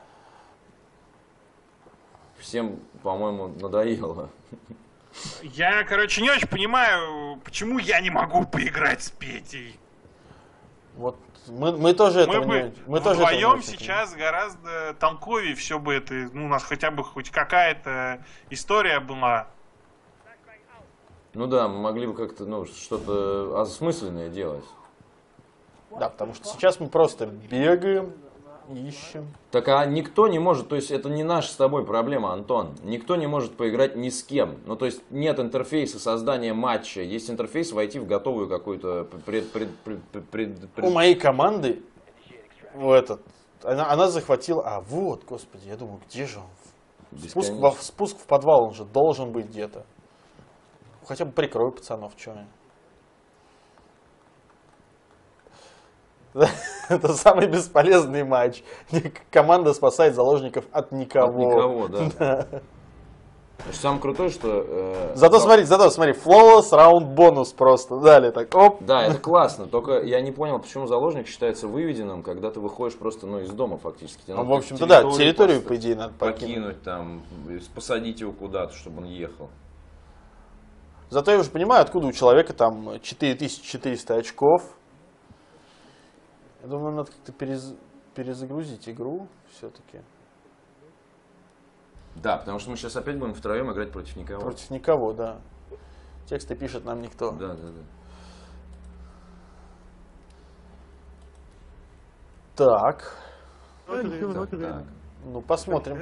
Всем, по-моему, надоело. Я, короче, не очень понимаю, почему я не могу поиграть с Петей. Вот мы, мы тоже этого Мы бы не мы тоже этого не вдвоем очень сейчас гораздо толковее все бы это, ну, у нас хотя бы хоть какая-то история была. Ну да, мы могли бы как-то, ну, что-то осмысленное делать. понимаем. Да, потому что сейчас мы просто бегаем, ищем. Так а никто не может, то есть это не наша с тобой проблема, Антон. Никто не может поиграть ни с кем. Ну то есть нет интерфейса создания матча, есть интерфейс войти в готовую какую-то пред, пред, пред, пред, пред- пред- У моей команды в этот, она, она захватила, а вот, господи, я думаю, где же он? Спуск, во- спуск в подвал, он же должен быть где-то. Хотя бы прикрой пацанов, что они. Это самый бесполезный матч. Команда спасает заложников от никого. От никого, да. Значит, самое крутое, что... э, Зато сам- смотри, зато смотри, flawless раунд бонус просто. Дали так, оп. Да, это классно, только я не понял, почему заложник считается выведенным, когда ты выходишь просто, ну, из дома фактически. Тебе Ну, надо в общем-то, да, территорию, просто по идее, надо покинуть. покинуть, там, посадить его куда-то, чтобы он ехал. Зато я уже понимаю, откуда у человека там четыре тысячи четыреста очков. Я думаю, надо как-то перез- перезагрузить игру все-таки. Да, потому что мы сейчас опять будем втроем играть против никого. Против никого, да. Тексты пишет нам никто. Да, да, да. Так, Так. ну посмотрим.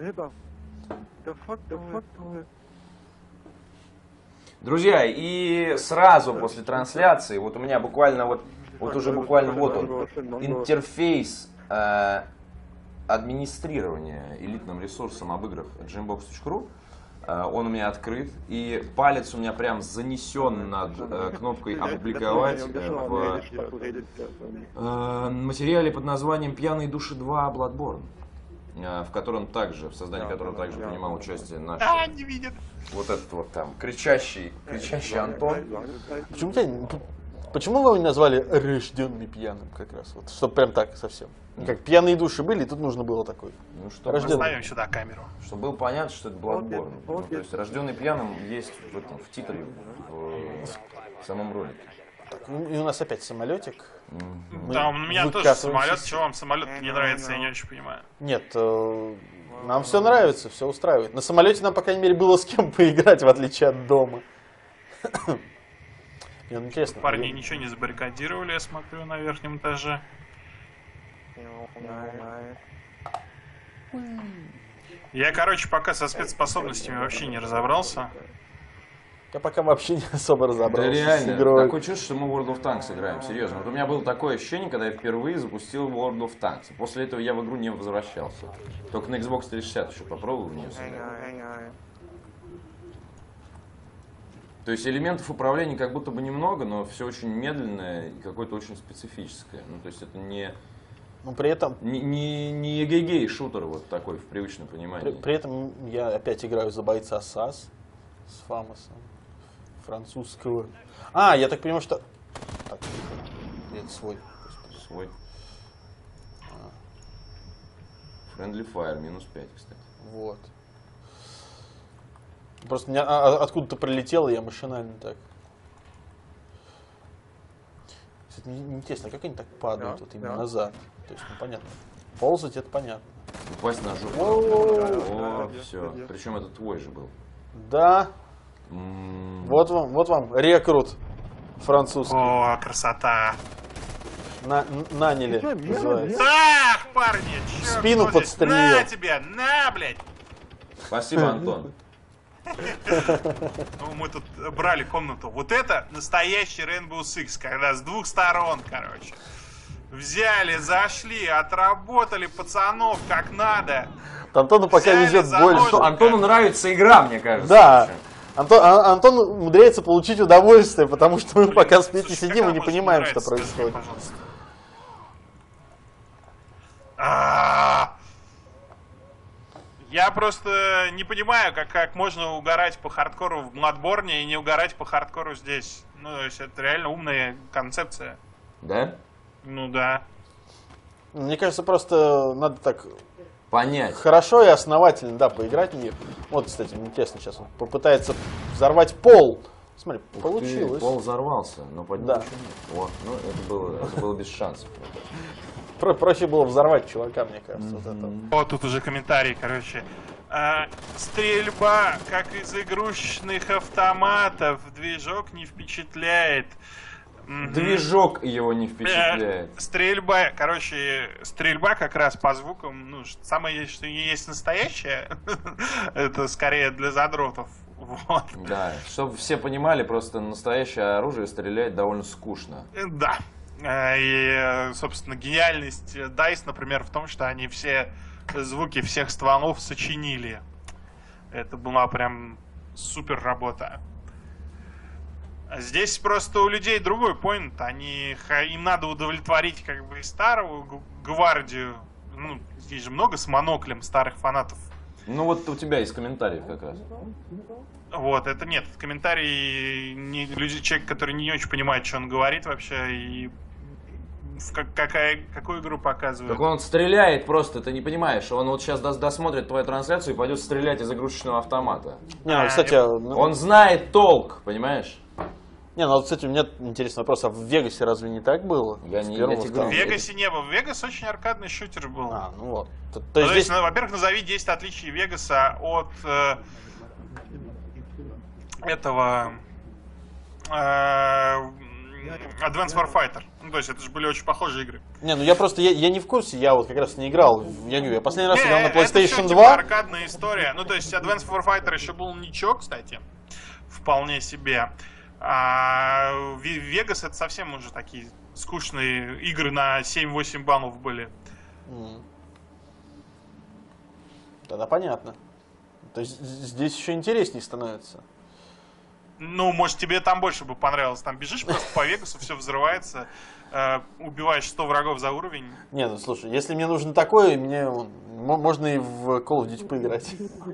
Друзья, и сразу после трансляции, вот у меня буквально вот, вот уже буквально вот он, интерфейс э, администрирования элитным ресурсом об играх джеймбокс точка ру, э, он у меня открыт, и палец у меня прям занесен над э, кнопкой «Опубликовать» э, в э, материале под названием «Пьяные души два. Bloodborne», э, в котором также, в создании которого также принимал участие наш... А, не видят. Вот этот вот там, кричащий, кричащий Антон. Почему, тебя не- почему вы его не назвали рожденный пьяным как раз? Вот, чтобы прям так совсем. Как пьяные души были, и тут нужно было такой. Ну, чтобы, Рожденный. Поставим сюда камеру. чтобы было понятно, что это Bloodborne. Ну, то есть рожденный пьяным есть в, этом, в титре, в, в самом ролике. Так, ну, и у нас опять самолетик. Мы Там у меня тоже выкатываемся самолет. с- Чего вам самолет не нравится, я не очень понимаю. Нет, э, нам все нравится, все устраивает. На самолете нам, по крайней мере, было с кем поиграть, в отличие от дома. Мне ну, интересно. Парни ничего не забаррикадировали, я смотрю, на верхнем этаже. Я, короче, пока со спецспособностями вообще не разобрался. Я пока вообще не особо Да разобрался с реально, игрой. такое чувство, что мы в World of Tanks играем, серьезно. Вот у меня было такое ощущение, когда я впервые запустил World of Tanks. После этого я в игру не возвращался. Только на Xbox триста шестьдесят еще попробовал в нее сыграть. То есть элементов управления как будто бы немного, но все очень медленное и какое-то очень специфическое. Ну, то есть это не, Но при этом, не, не, не эгегей шутер вот такой в привычном понимании. при, при этом я опять играю за бойца САС с Фамосом. Французского. А, я так понимаю, что... Так, это свой. Господи. Свой. Friendly Fire, минус пять, кстати. Вот. Просто меня а, а, откуда-то прилетело, я машинально так. Кстати, мне мне интересно, как они так падают вот именно назад. То есть, ну понятно. Ползать это понятно. Упасть на жопу. О, О, все. Причем это твой же был. Да, М, вот вам, вот вам рекрут французский. О, красота. На, н- наняли, называется. Так, парни, чё, Спину кто здесь? подстрелил. На тебе, на, блядь. Спасибо, Антон. Ну, мы тут брали комнату. Вот это настоящий Rainbow Six, когда с двух сторон, короче. Взяли, зашли, отработали пацанов как надо. Антону пока Взяли везет за больше. ножик. Антону нравится игра, мне кажется. Да. очень. Антон, а- Антон умудряется получить удовольствие, потому что мы Блин, пока с Петей слушай, сидим как и не вам понимаем, нравится, что скажи мне, происходит. пожалуйста. А-а-а. Я просто не понимаю, как, как можно угорать по хардкору в Bloodborne и не угорать по хардкору здесь. Ну, то есть это реально умная концепция. Да? Ну да. Мне кажется, просто надо так Понять. хорошо и основательно, да, поиграть в нее. Вот, кстати, мне интересно, сейчас он попытается взорвать пол. Смотри, Ух получилось. ты, пол взорвался, но под ним Да. еще нет. О, ну это было, это было без шансов. Про- проще было взорвать чувака, мне кажется. Вот это. Вот тут уже комментарий, короче. А, стрельба, как из игрушечных автоматов, движок не впечатляет. Мгм. Движок его не Э, впечатляет. Стрельба, короче, стрельба как раз по звукам, ну, ш- самое, что и есть настоящее, это скорее для задротов. Вот. Да, чтобы все понимали, просто настоящее оружие стреляет довольно скучно. Э, Да. Э, И, э, собственно, гениальность дайс, например, в том, что они все звуки всех стволов сочинили. Это была прям супер работа. А здесь просто у людей другой поинт. Они, ха- им надо удовлетворить как бы и старую г- гвардию. Ну, здесь же много с моноклем старых фанатов. Ну вот у тебя есть комментариев как раз. Вот, это нет, комментарий не, люди, человек, который не очень понимает, что он говорит вообще, и в как, какая, какую игру показывает. Так он стреляет просто, ты не понимаешь. Он вот сейчас дос- досмотрит твою трансляцию и пойдет стрелять из игрушечного автомата. Не, ну, А, кстати, я- ну, Он знает толк, понимаешь? не, ну, вот, кстати, у меня интересный вопрос, а в Вегасе разве не так было? Я В не- первом, я во тебе В втором? говорю, Вегасе не было. В Вегас очень аркадный шутер был. А, ну вот. То, то Ну, есть то есть, здесь... ну, во-первых, назови десять отличий Вегаса от э, этого э, Advanced Warfighter. Ну, то есть, это же были очень похожие игры. Не, ну я просто, я, я не в курсе, я вот как раз не играл. Я говорю, я последний раз Не, играл на это всё, PlayStation типа, два. аркадная история. Ну, то есть, Advanced Warfighter еще был ничего, кстати. Вполне себе. А Ви- Вегас это совсем уже такие скучные игры на семь-восемь баллов были. М. Тогда понятно. То есть з- здесь еще интереснее становится. Ну, может, тебе там больше бы понравилось. Там бежишь просто по Вегасу, все взрывается, э, убиваешь сто врагов за уровень. Не, ну слушай, если мне нужно такое, мне м- можно и в Call of Duty поиграть.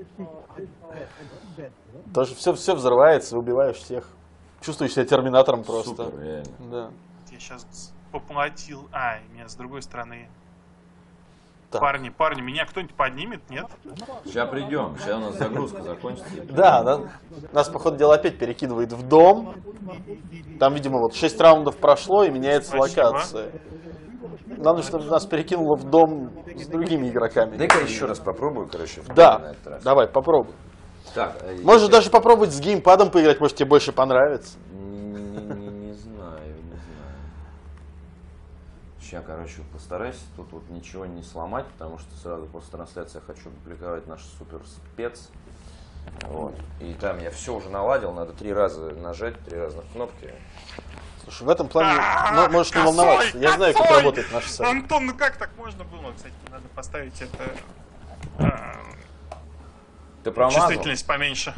Тоже все, все взрывается, убиваешь всех. Чувствуешь себя терминатором просто. Супер, реально. Да. Я сейчас поплатил. А, меня с другой стороны. Так. Парни, парни, меня кто-нибудь поднимет, нет? Сейчас придем, сейчас у нас загрузка закончится. и придем. Да, да, нас, походу дела, опять перекидывает в дом. Там, видимо, вот шесть раундов прошло и меняется Спасибо. локация. Надо, чтобы нас перекинуло в дом с другими игроками. Дай-ка еще раз попробую, короче, в на Да, этот раз. давай, попробуй. Так, э, Можешь я- даже попробовать с геймпадом поиграть, может тебе больше понравится. Не, не- не- не знаю, не знаю. Сейчас, короче, постараюсь тут вот ничего не сломать, потому что сразу после трансляции я хочу публиковать наш супер спец. Вот. И там я все уже наладил, надо три раза нажать, три разных кнопки. Слушай, в этом плане А, мо- можешь не косой, волноваться. Я знаю, как косой! работает наш сайт. Антон, ну как так можно было? Кстати, надо поставить это... э, Ты промазал? чувствительность поменьше.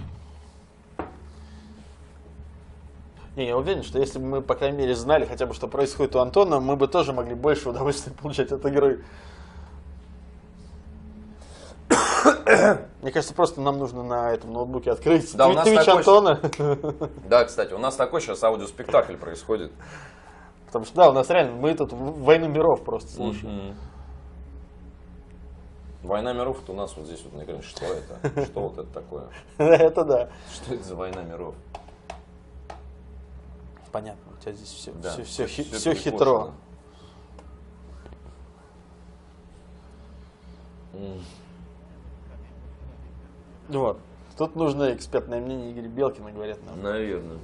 Не, я уверен, что если бы мы, по крайней мере, знали хотя бы, что происходит у Антона, мы бы тоже могли больше удовольствия получать от игры. Мне кажется, просто нам нужно на этом ноутбуке открыть Да, у нас Twitch такой Антона. Да, кстати, у нас такой сейчас аудиоспектакль происходит. Потому что, да, у нас реально, мы тут в- «Войну миров» просто слушаем. Мгм. Война миров, это у нас вот здесь вот на экране. Что это? Что вот это такое? Это да. Что это за война миров? Понятно, у тебя здесь все, Да, все, все, всё хи- всё хитро. перекошено. М. Вот. Тут нужно экспертное мнение Игоря Белкина, говорят нам. Наверное.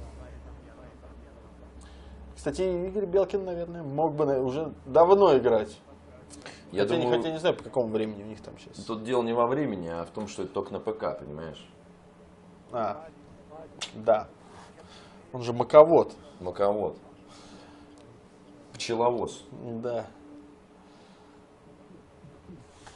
Кстати, Игорь Белкин, наверное, мог бы наверное, уже давно играть. Я хотя, не- думаю, хотя не знаю, по какому времени у них там сейчас. тут дело не во времени, а в том, что это только на ПК, понимаешь? А, да. Он же маковод. Маковод. Пчеловоз. Да.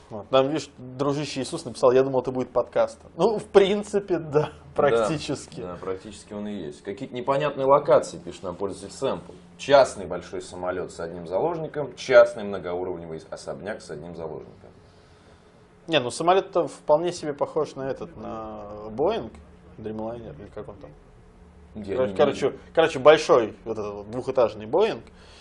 Вот. Там, видишь, дружище Иисус написал, я думал, это будет подкаст. Ну, в принципе, да, практически. Да, да, практически он и есть. Какие-то непонятные локации, пишет нам пользователь Сэмпл. Частный большой самолет с одним заложником, частный многоуровневый особняк с одним заложником. Не, ну самолет-то вполне себе похож на этот, на Боинг, Dreamliner, или как он там. Я Короче, не- короче, короче, большой вот этот вот двухэтажный Боинг.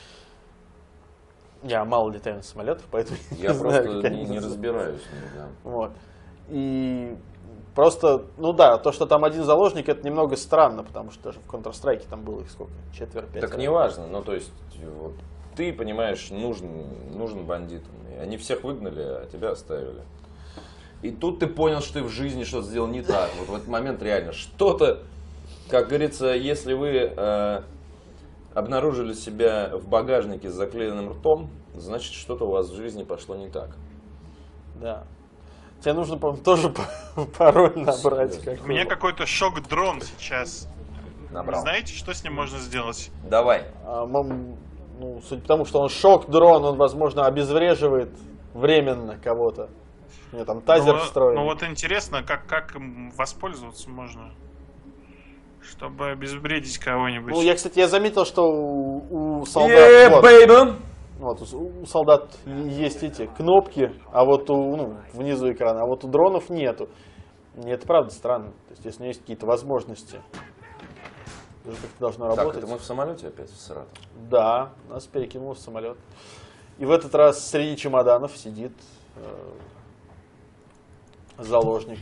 Я мало летаю на самолетах, поэтому Я не просто знаю, как не, они не называются. разбираюсь в них, да. Вот. И просто, ну да, то, что там один заложник, это немного странно, потому что даже в Counter-Strike там было их сколько? Четверо, пять. Так не важно, ну то есть, вот, ты понимаешь, нужен, нужен бандитам. И они всех выгнали, а тебя оставили. И тут ты понял, что ты в жизни что-то сделал не так. Вот в этот момент реально что-то, как говорится, если вы э, обнаружили себя в багажнике с заклеенным ртом, значит что-то у вас в жизни пошло не так. Да. Тебе нужно, по-моему, тоже пароль набрать. Серьезно? У меня какой-то шок-дрон сейчас. Набрал. Знаете, что с ним можно сделать? Давай. А, мам, ну, судя по тому, что он шок-дрон, он, возможно, обезвреживает временно кого-то. У него там тазер ну, встроен. ну вот интересно, как, как им воспользоваться можно, чтобы обезвредить кого-нибудь. Ну, я, кстати, я заметил, что у, у солдат... Yeah, вот, baby! вот, у, у солдат есть эти кнопки, а вот у, ну, внизу экрана, а вот у дронов нету. И это правда странно. То есть, если у него есть какие-то возможности, это как-то должно Так, работать. это мы в самолете опять в Саратов? Да, нас перекинул в самолет. И в этот раз среди чемоданов сидит э, заложник.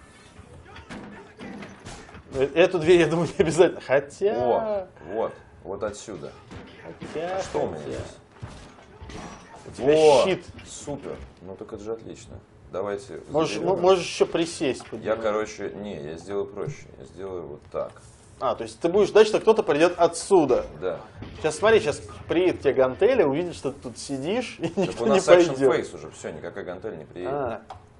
Э, Эту дверь, я думаю, не обязательно. Хотя... О, вот, вот отсюда. хотя А что у меня хотя. здесь? У тебя О, щит. супер. Ну так это же отлично. Давайте. Можешь, заберем. м- можешь еще присесть. под Я, него. короче, не, я сделаю проще. Я сделаю вот так. А, то есть ты будешь ждать, что кто-то придет отсюда. Да. Сейчас смотри, сейчас приедет тебе гантели, увидит, что ты тут сидишь, и Так никто у не нас action пойдет. face уже, все, никакая гантель не приедет. А,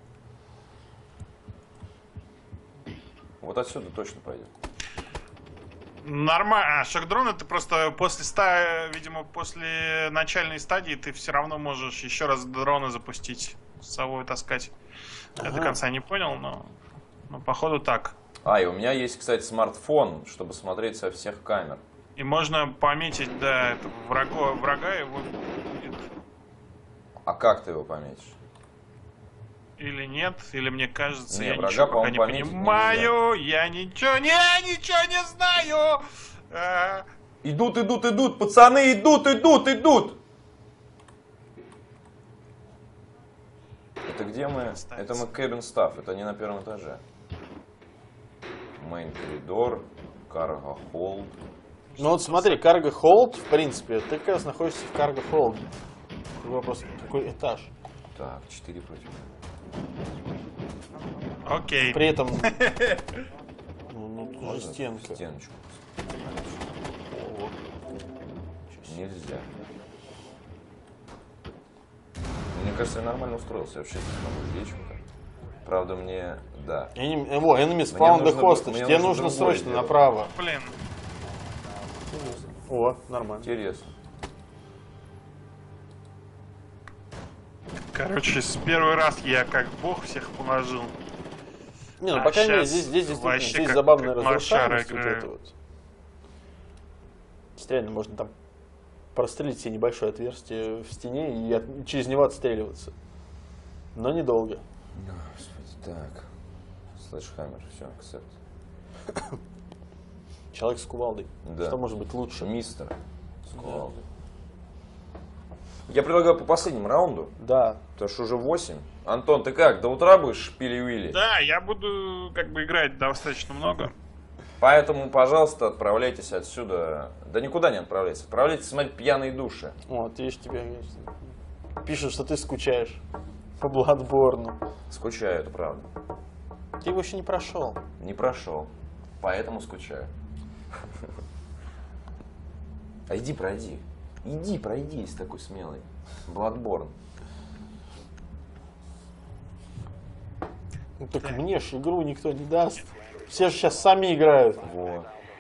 Вот отсюда точно пойдет. Нормально. А, шок-дрон это просто после ста, видимо, после начальной стадии ты все равно можешь еще раз дрона запустить, с собой таскать. Я Ага. до конца не понял, но, но походу так. А, и у меня есть, кстати, смартфон, чтобы смотреть со всех камер. И можно пометить, да, это врага, врага его будет. А как ты его пометишь? Или нет, или мне кажется, Не, я врага, ничего пока не по-моему, пометить понимаю, я ничего не, ничего не знаю. А, Идут, идут, идут, пацаны, идут, идут, идут! Это где мы? Это мы cabin staff, это не на первом этаже. Main коридор, cargo hold. ну вот смотри, карго холд, в принципе, ты как раз находишься в карго холде. Вопрос, какой этаж? Так, четыре против. окей. При этом... Ну, ну, тут же Можно стенка. Стеночку. О, Нельзя. Мне кажется, я нормально устроился. Я вообще не могу лечь вот так. Правда, мне... Да. Enemy, э, во, enemies found the нужно- hostage. мне Тебе нужно нужно другое срочно делать. направо. Блин, О, нормально. Интересно. короче, с первый раз я как бог всех положил. Не, ну А по крайней мере, щас здесь, здесь действительно вообще здесь как- забавная как лошара разрушаемость. Вот играю. это вот. Здесь реально можно там прострелить себе небольшое отверстие в стене и от- через него отстреливаться. Но недолго. Господи, так. Слэшхаммер, все, акцепт. Человек с кувалдой. Да. Что может быть лучше? Мистер. С кувалдой. Я предлагаю по последнему раунду, Да. потому что уже восемь. Антон, ты как, до утра будешь шпили-вили? Да, я буду как бы играть достаточно много. Поэтому, пожалуйста, отправляйтесь отсюда. Да никуда не отправляйтесь. Отправляйтесь смотреть «Пьяные души». Вот, видишь, тебе пишут, что ты скучаешь по Бладборну. Скучаю, это правда. Ты его еще не прошел. Не прошел. Поэтому скучаю. А иди пройди. Иди пройди, если такой смелый. Bloodborne. Ну так мне ж игру никто не даст. Все же сейчас сами играют. Во.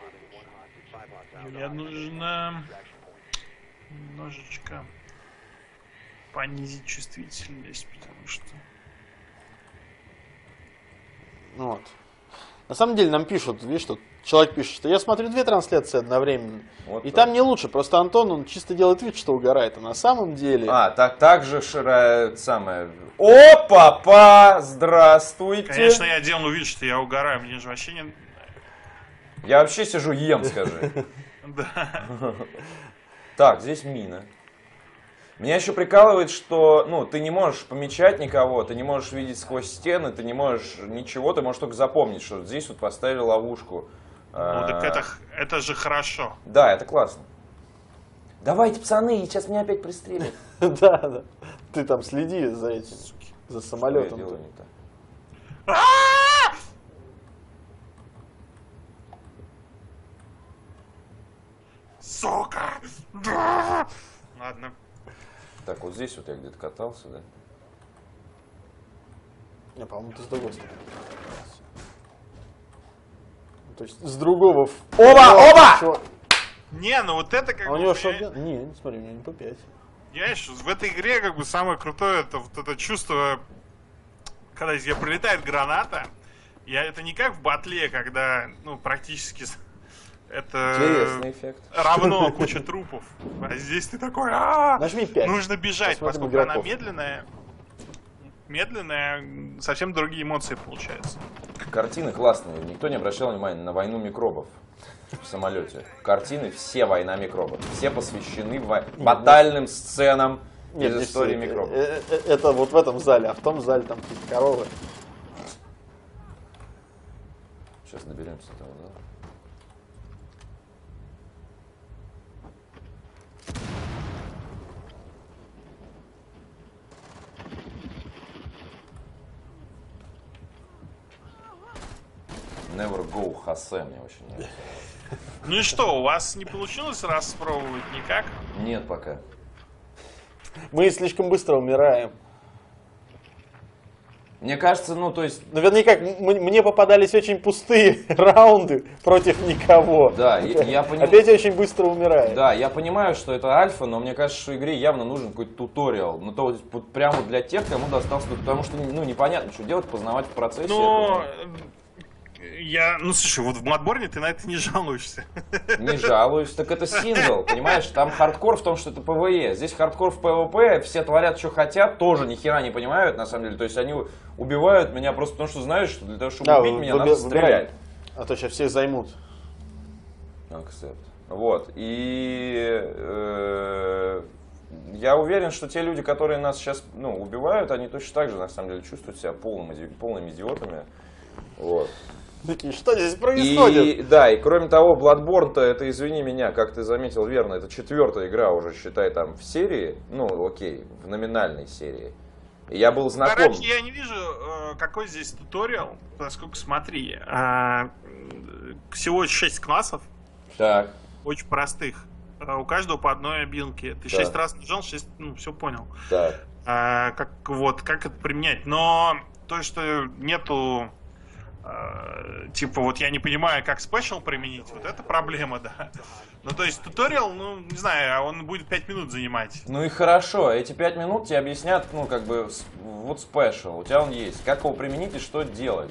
Мне нужно немножечко понизить чувствительность, потому что Вот. На самом деле нам пишут, видишь, что человек пишет, что я смотрю две трансляции одновременно. Вот и так. там не лучше, просто Антон, он чисто делает вид, что угорает. А на самом деле... А, так, так же Шира, самое... О, папа, здравствуйте. Конечно, я делаю вид, что я угораю, мне же вообще не... Я вообще сижу ем, скажи. Да. Так, здесь мина. Меня еще прикалывает, что ну, ты не можешь помечать никого, ты не можешь видеть сквозь стены, ты не можешь ничего, ты можешь только запомнить, что здесь вот поставили ловушку. Ну, так это, это же хорошо. Да, это классно. Давайте, пацаны, сейчас меня опять пристрелят. Да, да. Ты там следи за этим, за самолетом. Что я делаю не так? Сука! Ладно. Так, вот здесь вот я где-то катался, да? Не, по-моему, ты с другой стороны. То есть с другого... Оба! Оба! Чего- Не, ну вот это как А у бы... него я- шотган? Не, не смотри, у него не по пять. Я еще в этой игре как бы самое крутое это вот это чувство, когда из тебя прилетает граната. Я это не как в батле, когда ну практически с- это Интересный эффект. равно куча трупов. А здесь ты такой, «А, Нажми пять. нужно бежать, Посмотрим поскольку она игроков. медленная. Медленная, совсем другие эмоции получаются. Картины классные. Никто не обращал внимания на войну микробов в самолете. Картины все война микробов. Все посвящены во- батальным сценам Нет, из не истории все. микробов. Э, э, Это вот в этом зале, а в том зале там какие-то коровы. Сейчас доберемся до того, да? Never go Хосе мне очень нравится. Ну и что, у вас не получилось распробовать никак? Нет пока. Мы слишком быстро умираем. Мне кажется, ну то есть, Наверняка м- мне попадались очень пустые раунды против никого. да, я, я понимаю. Опять очень быстро умирает. Да, я понимаю, что это альфа, но мне кажется, что игре явно нужен какой-то туториал. Ну, то есть, вот прямо для тех, кому достался, потому что, ну, непонятно, что делать, познавать в процессе. Ну, этого. я, ну слушай, вот в Bloodborne ты на это не жалуешься. Не жалуюсь, так это сингл, понимаешь? Там хардкор в том, что это ПВЕ. Здесь хардкор в ПВП, все творят, что хотят, тоже ни хера не понимают, на самом деле. То есть они убивают меня просто потому, что знают, что для того, чтобы Да, убить вы- меня, выби- надо стрелять. выбирай. А то сейчас всех займут. Accept. Вот. И э, я уверен, что те люди, которые нас сейчас ну, убивают, они точно так же, на самом деле, чувствуют себя полным, иди- полными идиотами. Вот. Такие, что здесь происходит? И, да, и кроме того, Bloodborne-то, это, извини меня, как ты заметил верно, это четвертая игра уже, считай, там, в серии, ну, окей, в номинальной серии. И я был знаком. Короче, я не вижу, э, какой здесь туториал, поскольку, смотри, э, всего шесть классов, Так, очень простых. Э, У каждого по одной обилке. Ты Да. шесть раз нажал, шесть, ну, все понял. так. А, как, вот, как это применять. Но то, что нету, э, типа, вот я не понимаю, как спешл применить, вот это проблема, да. Ну, то есть туториал, ну, не знаю, он будет пять минут занимать. Ну и хорошо, эти пять минут тебе объяснят, ну, как бы, с- вот спешл, у тебя он есть, как его применить и что делать.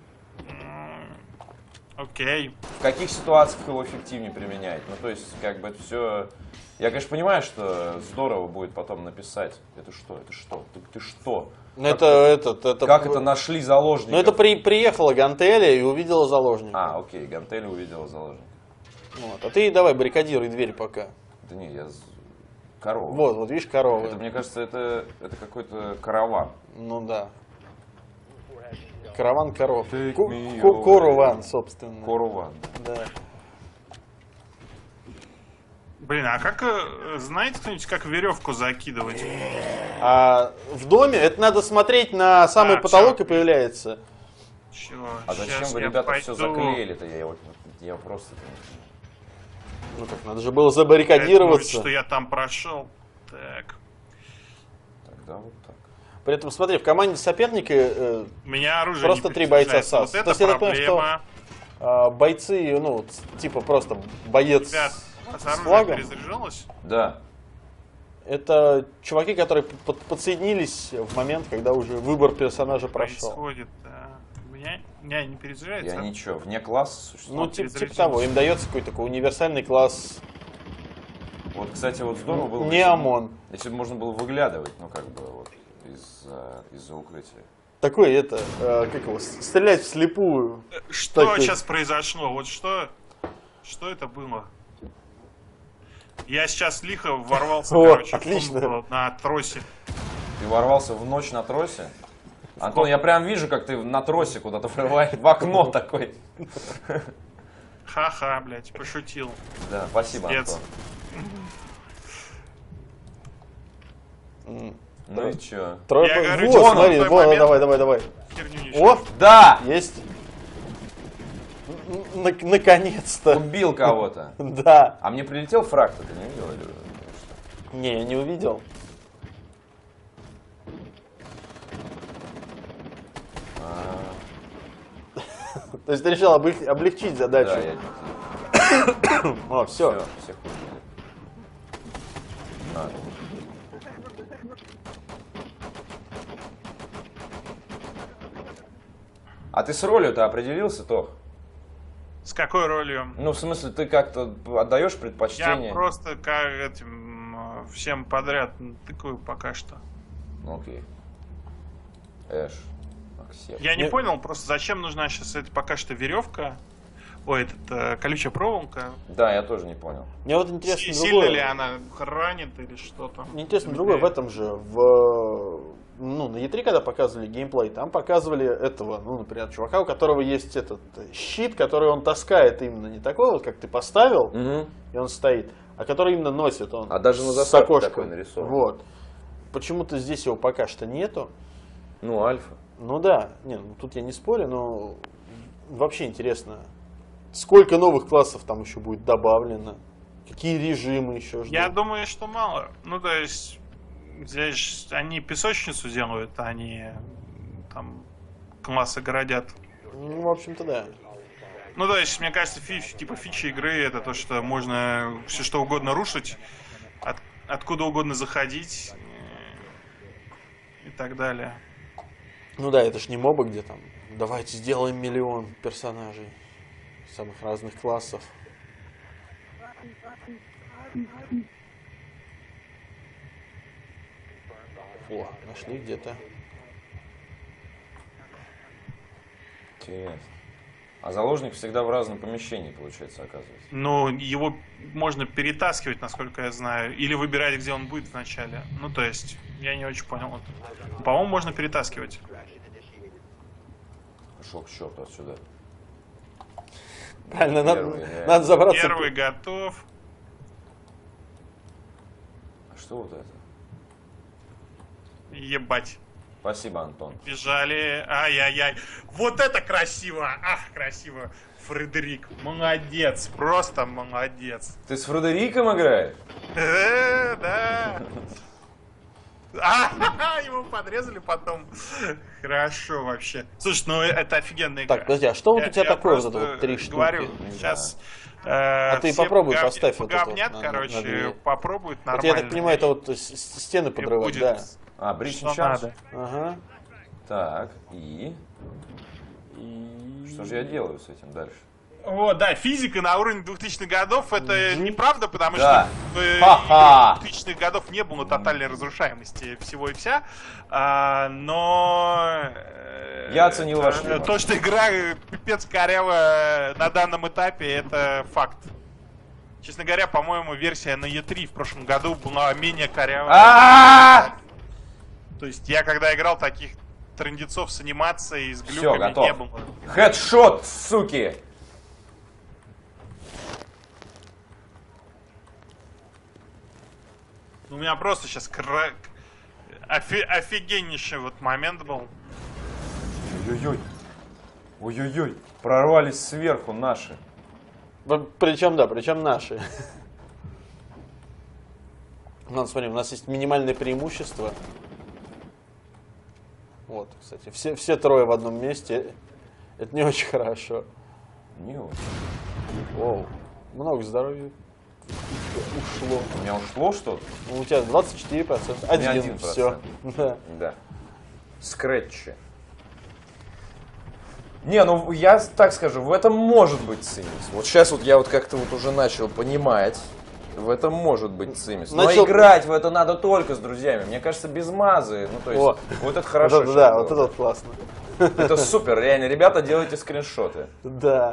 М, Окей. В каких ситуациях его эффективнее применять. Ну, то есть, как бы, это все... Я, конечно, понимаю, что здорово будет потом написать. Это что? Это что? Ты, ты что? Ну, Как это, этот, это, Как это нашли заложников? Ну, это при, приехала Гантеля и увидела заложника. А, окей, Гантель увидела заложника. Вот. А ты давай баррикадируй дверь пока. Да не, я... з- Корова. Вот, вот видишь, коровы. Это, мне кажется, это, это какой-то караван. Ну да. Караван коров. Take Ку- me ку- away. Корован, собственно. Корован. Да. Блин, а как, э, знаете кто-нибудь, как веревку закидывать? А в доме это надо смотреть на самый А, потолок всё. и появляется. Чего? А зачем Щас вы, я ребята, все пойду. заклеили-то? Я, вот- я просто... Ну как, надо же было Это забаррикадироваться. будет, что я там прошел. Так. Тогда вот так. При этом, смотри, в команде соперника э, У меня оружие Просто не три бойца перезаряжается. САС. Вот То это есть я так понимаю, проблема. а, бойцы, ну, ц- типа просто боец Ребят, у вас с оружие флагом. перезаряжалось? Да. Это чуваки, которые под- подсоединились в момент, когда уже выбор персонажа прошел. Происходит, да. У меня Не, не перезаряжается. Я ничего, вне класса существует. Ну, Он типа, типа перезарядился. того, им дается какой-то такой универсальный класс. Вот, кстати, вот здорово было. Не если бы- ОМОН. Если бы можно было выглядывать, ну, как бы, вот, из-за из-за укрытия. Такой, это, э, как его, с- стрелять вслепую. Что Такой. сейчас произошло? Вот что, что это было? Я сейчас лихо ворвался, О, короче, в отлично. комнату на тросе. Ты ворвался в ночь на тросе? Антон, я прям вижу, как ты на тросе куда-то врываешь, в окно такой. Ха-ха, блядь, пошутил. Да, спасибо, Пиздец. Антон. М, Ну и чё? Трое Я по- говорю, вот, Димон, смотри, в тот вот, момент- давай, давай, давай. Херню не О, Да! есть. Н- нак- Наконец-то. Убил кого-то. Да. А мне прилетел фраг-то, ты не видел? или- Не, я не увидел. А, То есть ты решил облег- облегчить задачу. Да, я... О, все. Все, всех убили. На. А ты с ролью-то определился, Тох? С какой ролью? Ну, в смысле, ты как-то отдаешь Я предпочтение? просто как этим э, всем подряд тыкаю пока что. Ну, окей. Эш. Максим. Я не Не- понял просто, зачем нужна сейчас эта пока что веревка. Ой, этот э, колючая проволока. Да, я тоже не понял. Мне вот интересно Си- Сильно другое. ли она ранит или что-то? Мне интересно другое в этом же. В, ну, на и три, когда показывали геймплей, там показывали этого, ну, например, чувака, у которого есть этот щит, который он таскает именно не такой вот, как ты поставил, Угу. и он стоит, а который именно носит он. А даже на с заставке окошком. такой нарисован. Вот. Почему-то здесь его пока что нету. Ну, альфа. Ну да, не, ну, тут я не спорю, но вообще интересно, сколько новых классов там еще будет добавлено, какие режимы еще ждут. Я думаю, что мало. Ну, то есть, здесь они песочницу делают, а они там классы городят. Ну, в общем-то, да. Ну, то есть, мне кажется, фи- типа фичи игры это то, что можно все что угодно рушить, от- откуда угодно заходить э, и так далее. Ну да, это ж не мобы, где там давайте сделаем миллион персонажей самых разных классов. О, нашли где-то. Интересно. А заложник всегда в разном помещении, получается, оказывается. Ну, его можно перетаскивать, насколько я знаю, или выбирать, где он будет вначале. Ну, то есть, я не очень понял это. По-моему, можно перетаскивать. Пошел к черту отсюда. Правильно, надо, Первый, да. надо забраться. Первый готов. А что вот это? Ебать. Спасибо, Антон. Бежали. Ай-яй-яй. Вот это красиво. Ах, красиво. Фредерик, молодец. Просто молодец. Ты с Фредериком играешь? Э, да. А, его подрезали потом. Хорошо вообще. Слушай, ну это офигенная игра. Так, подожди, а что вот Я- у тебя я такое вот просто это вот три штуки? говорю, Не сейчас. А ты попробуй поставь вот это вот Говнят, на- короче, на две. попробуют Вот нормально. я так понимаю, это вот с- с- стены И подрывать, будет да. А, Бридж что Чанс. надо. Ага. Так, и... И... Что же я делаю с этим дальше? О, да, физика на уровне двухтысячных годов это неправда, потому Да. что в э, Ха-ха. играх двухтысячных годов не было тотальной разрушаемости всего и вся. А, но э, Я оценил ваш э, юмор. то, что игра э, пипец коряво на данном этапе, это факт. Честно говоря, по-моему, версия на и три в прошлом году была менее корявая. А! То есть я когда играл, таких трындецов с анимацией, с Всё, глюками готов. не было. Хедшот, суки! Ну, у меня просто сейчас кра... офи... офигеннейший вот момент был. Ой-ой-ой. Ой-ой-ой. Прорвались сверху наши. Причем, да, причем наши. Ну, смотри, у нас есть минимальное преимущество. Вот, кстати, все, все трое в одном месте. Это не очень хорошо. Не очень. Оу, много здоровья ушло. У меня ушло что-то? Ну, у тебя двадцать четыре процента. У меня Один, один все. процент. Да. Да. Скретчи. Не, ну я так скажу, в этом может быть цимис. Вот сейчас вот я вот как-то вот уже начал понимать, в этом может быть цимис. Но Начал- играть в это надо только с друзьями. Мне кажется, без мазы, ну то есть, О. вот это хорошо. Вот это, что да, было. вот это вот классно. Это супер, реально. Ребята, делайте скриншоты. Да.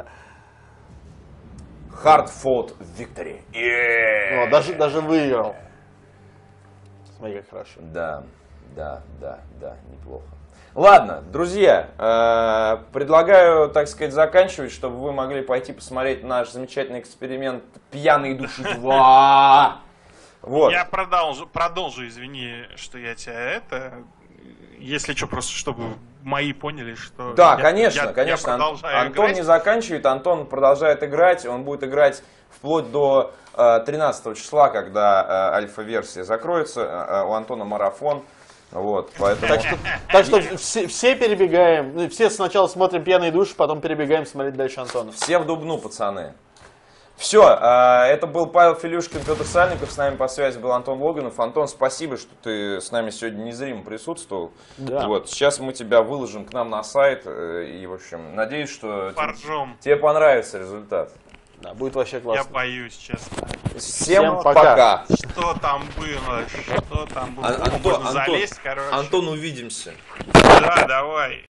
Hard fought victory. Yeah. О, даже, даже выиграл. Смотри, как хорошо. Да, да, да, да, неплохо. Ладно, друзья, э, предлагаю, так сказать, заканчивать, чтобы вы могли пойти посмотреть наш замечательный эксперимент «Пьяные души два». Вот. Я продолжу, продолжу, извини, что я тебя это... Если что, просто чтобы мои поняли, что... Да, я, конечно, я, конечно. Я Ан- продолжаю Антон играть. не заканчивает, Антон продолжает играть. Он будет играть вплоть до э, тринадцатого числа, когда э, альфа-версия закроется. Э, у Антона марафон. Вот, поэтому... Так что, так что все, все перебегаем, ну, все сначала смотрим «Пьяные души», потом перебегаем смотреть дальше Антона. Всем в дубну, пацаны. Все, это был Павел Филюшкин, Петр Сальников, с нами по связи был Антон Логинов. Антон, спасибо, что ты с нами сегодня незримо присутствовал. Да. Вот, сейчас мы тебя выложим к нам на сайт, э, и, в общем, надеюсь, что тебе, Поржем. тебе понравится результат. Да, будет вообще Я классно. боюсь, честно. Всем, Всем пока. пока. Что там было? Что там было? Ан- Можно Антон, Антон, залезть, короче. Антон, увидимся. Да, давай.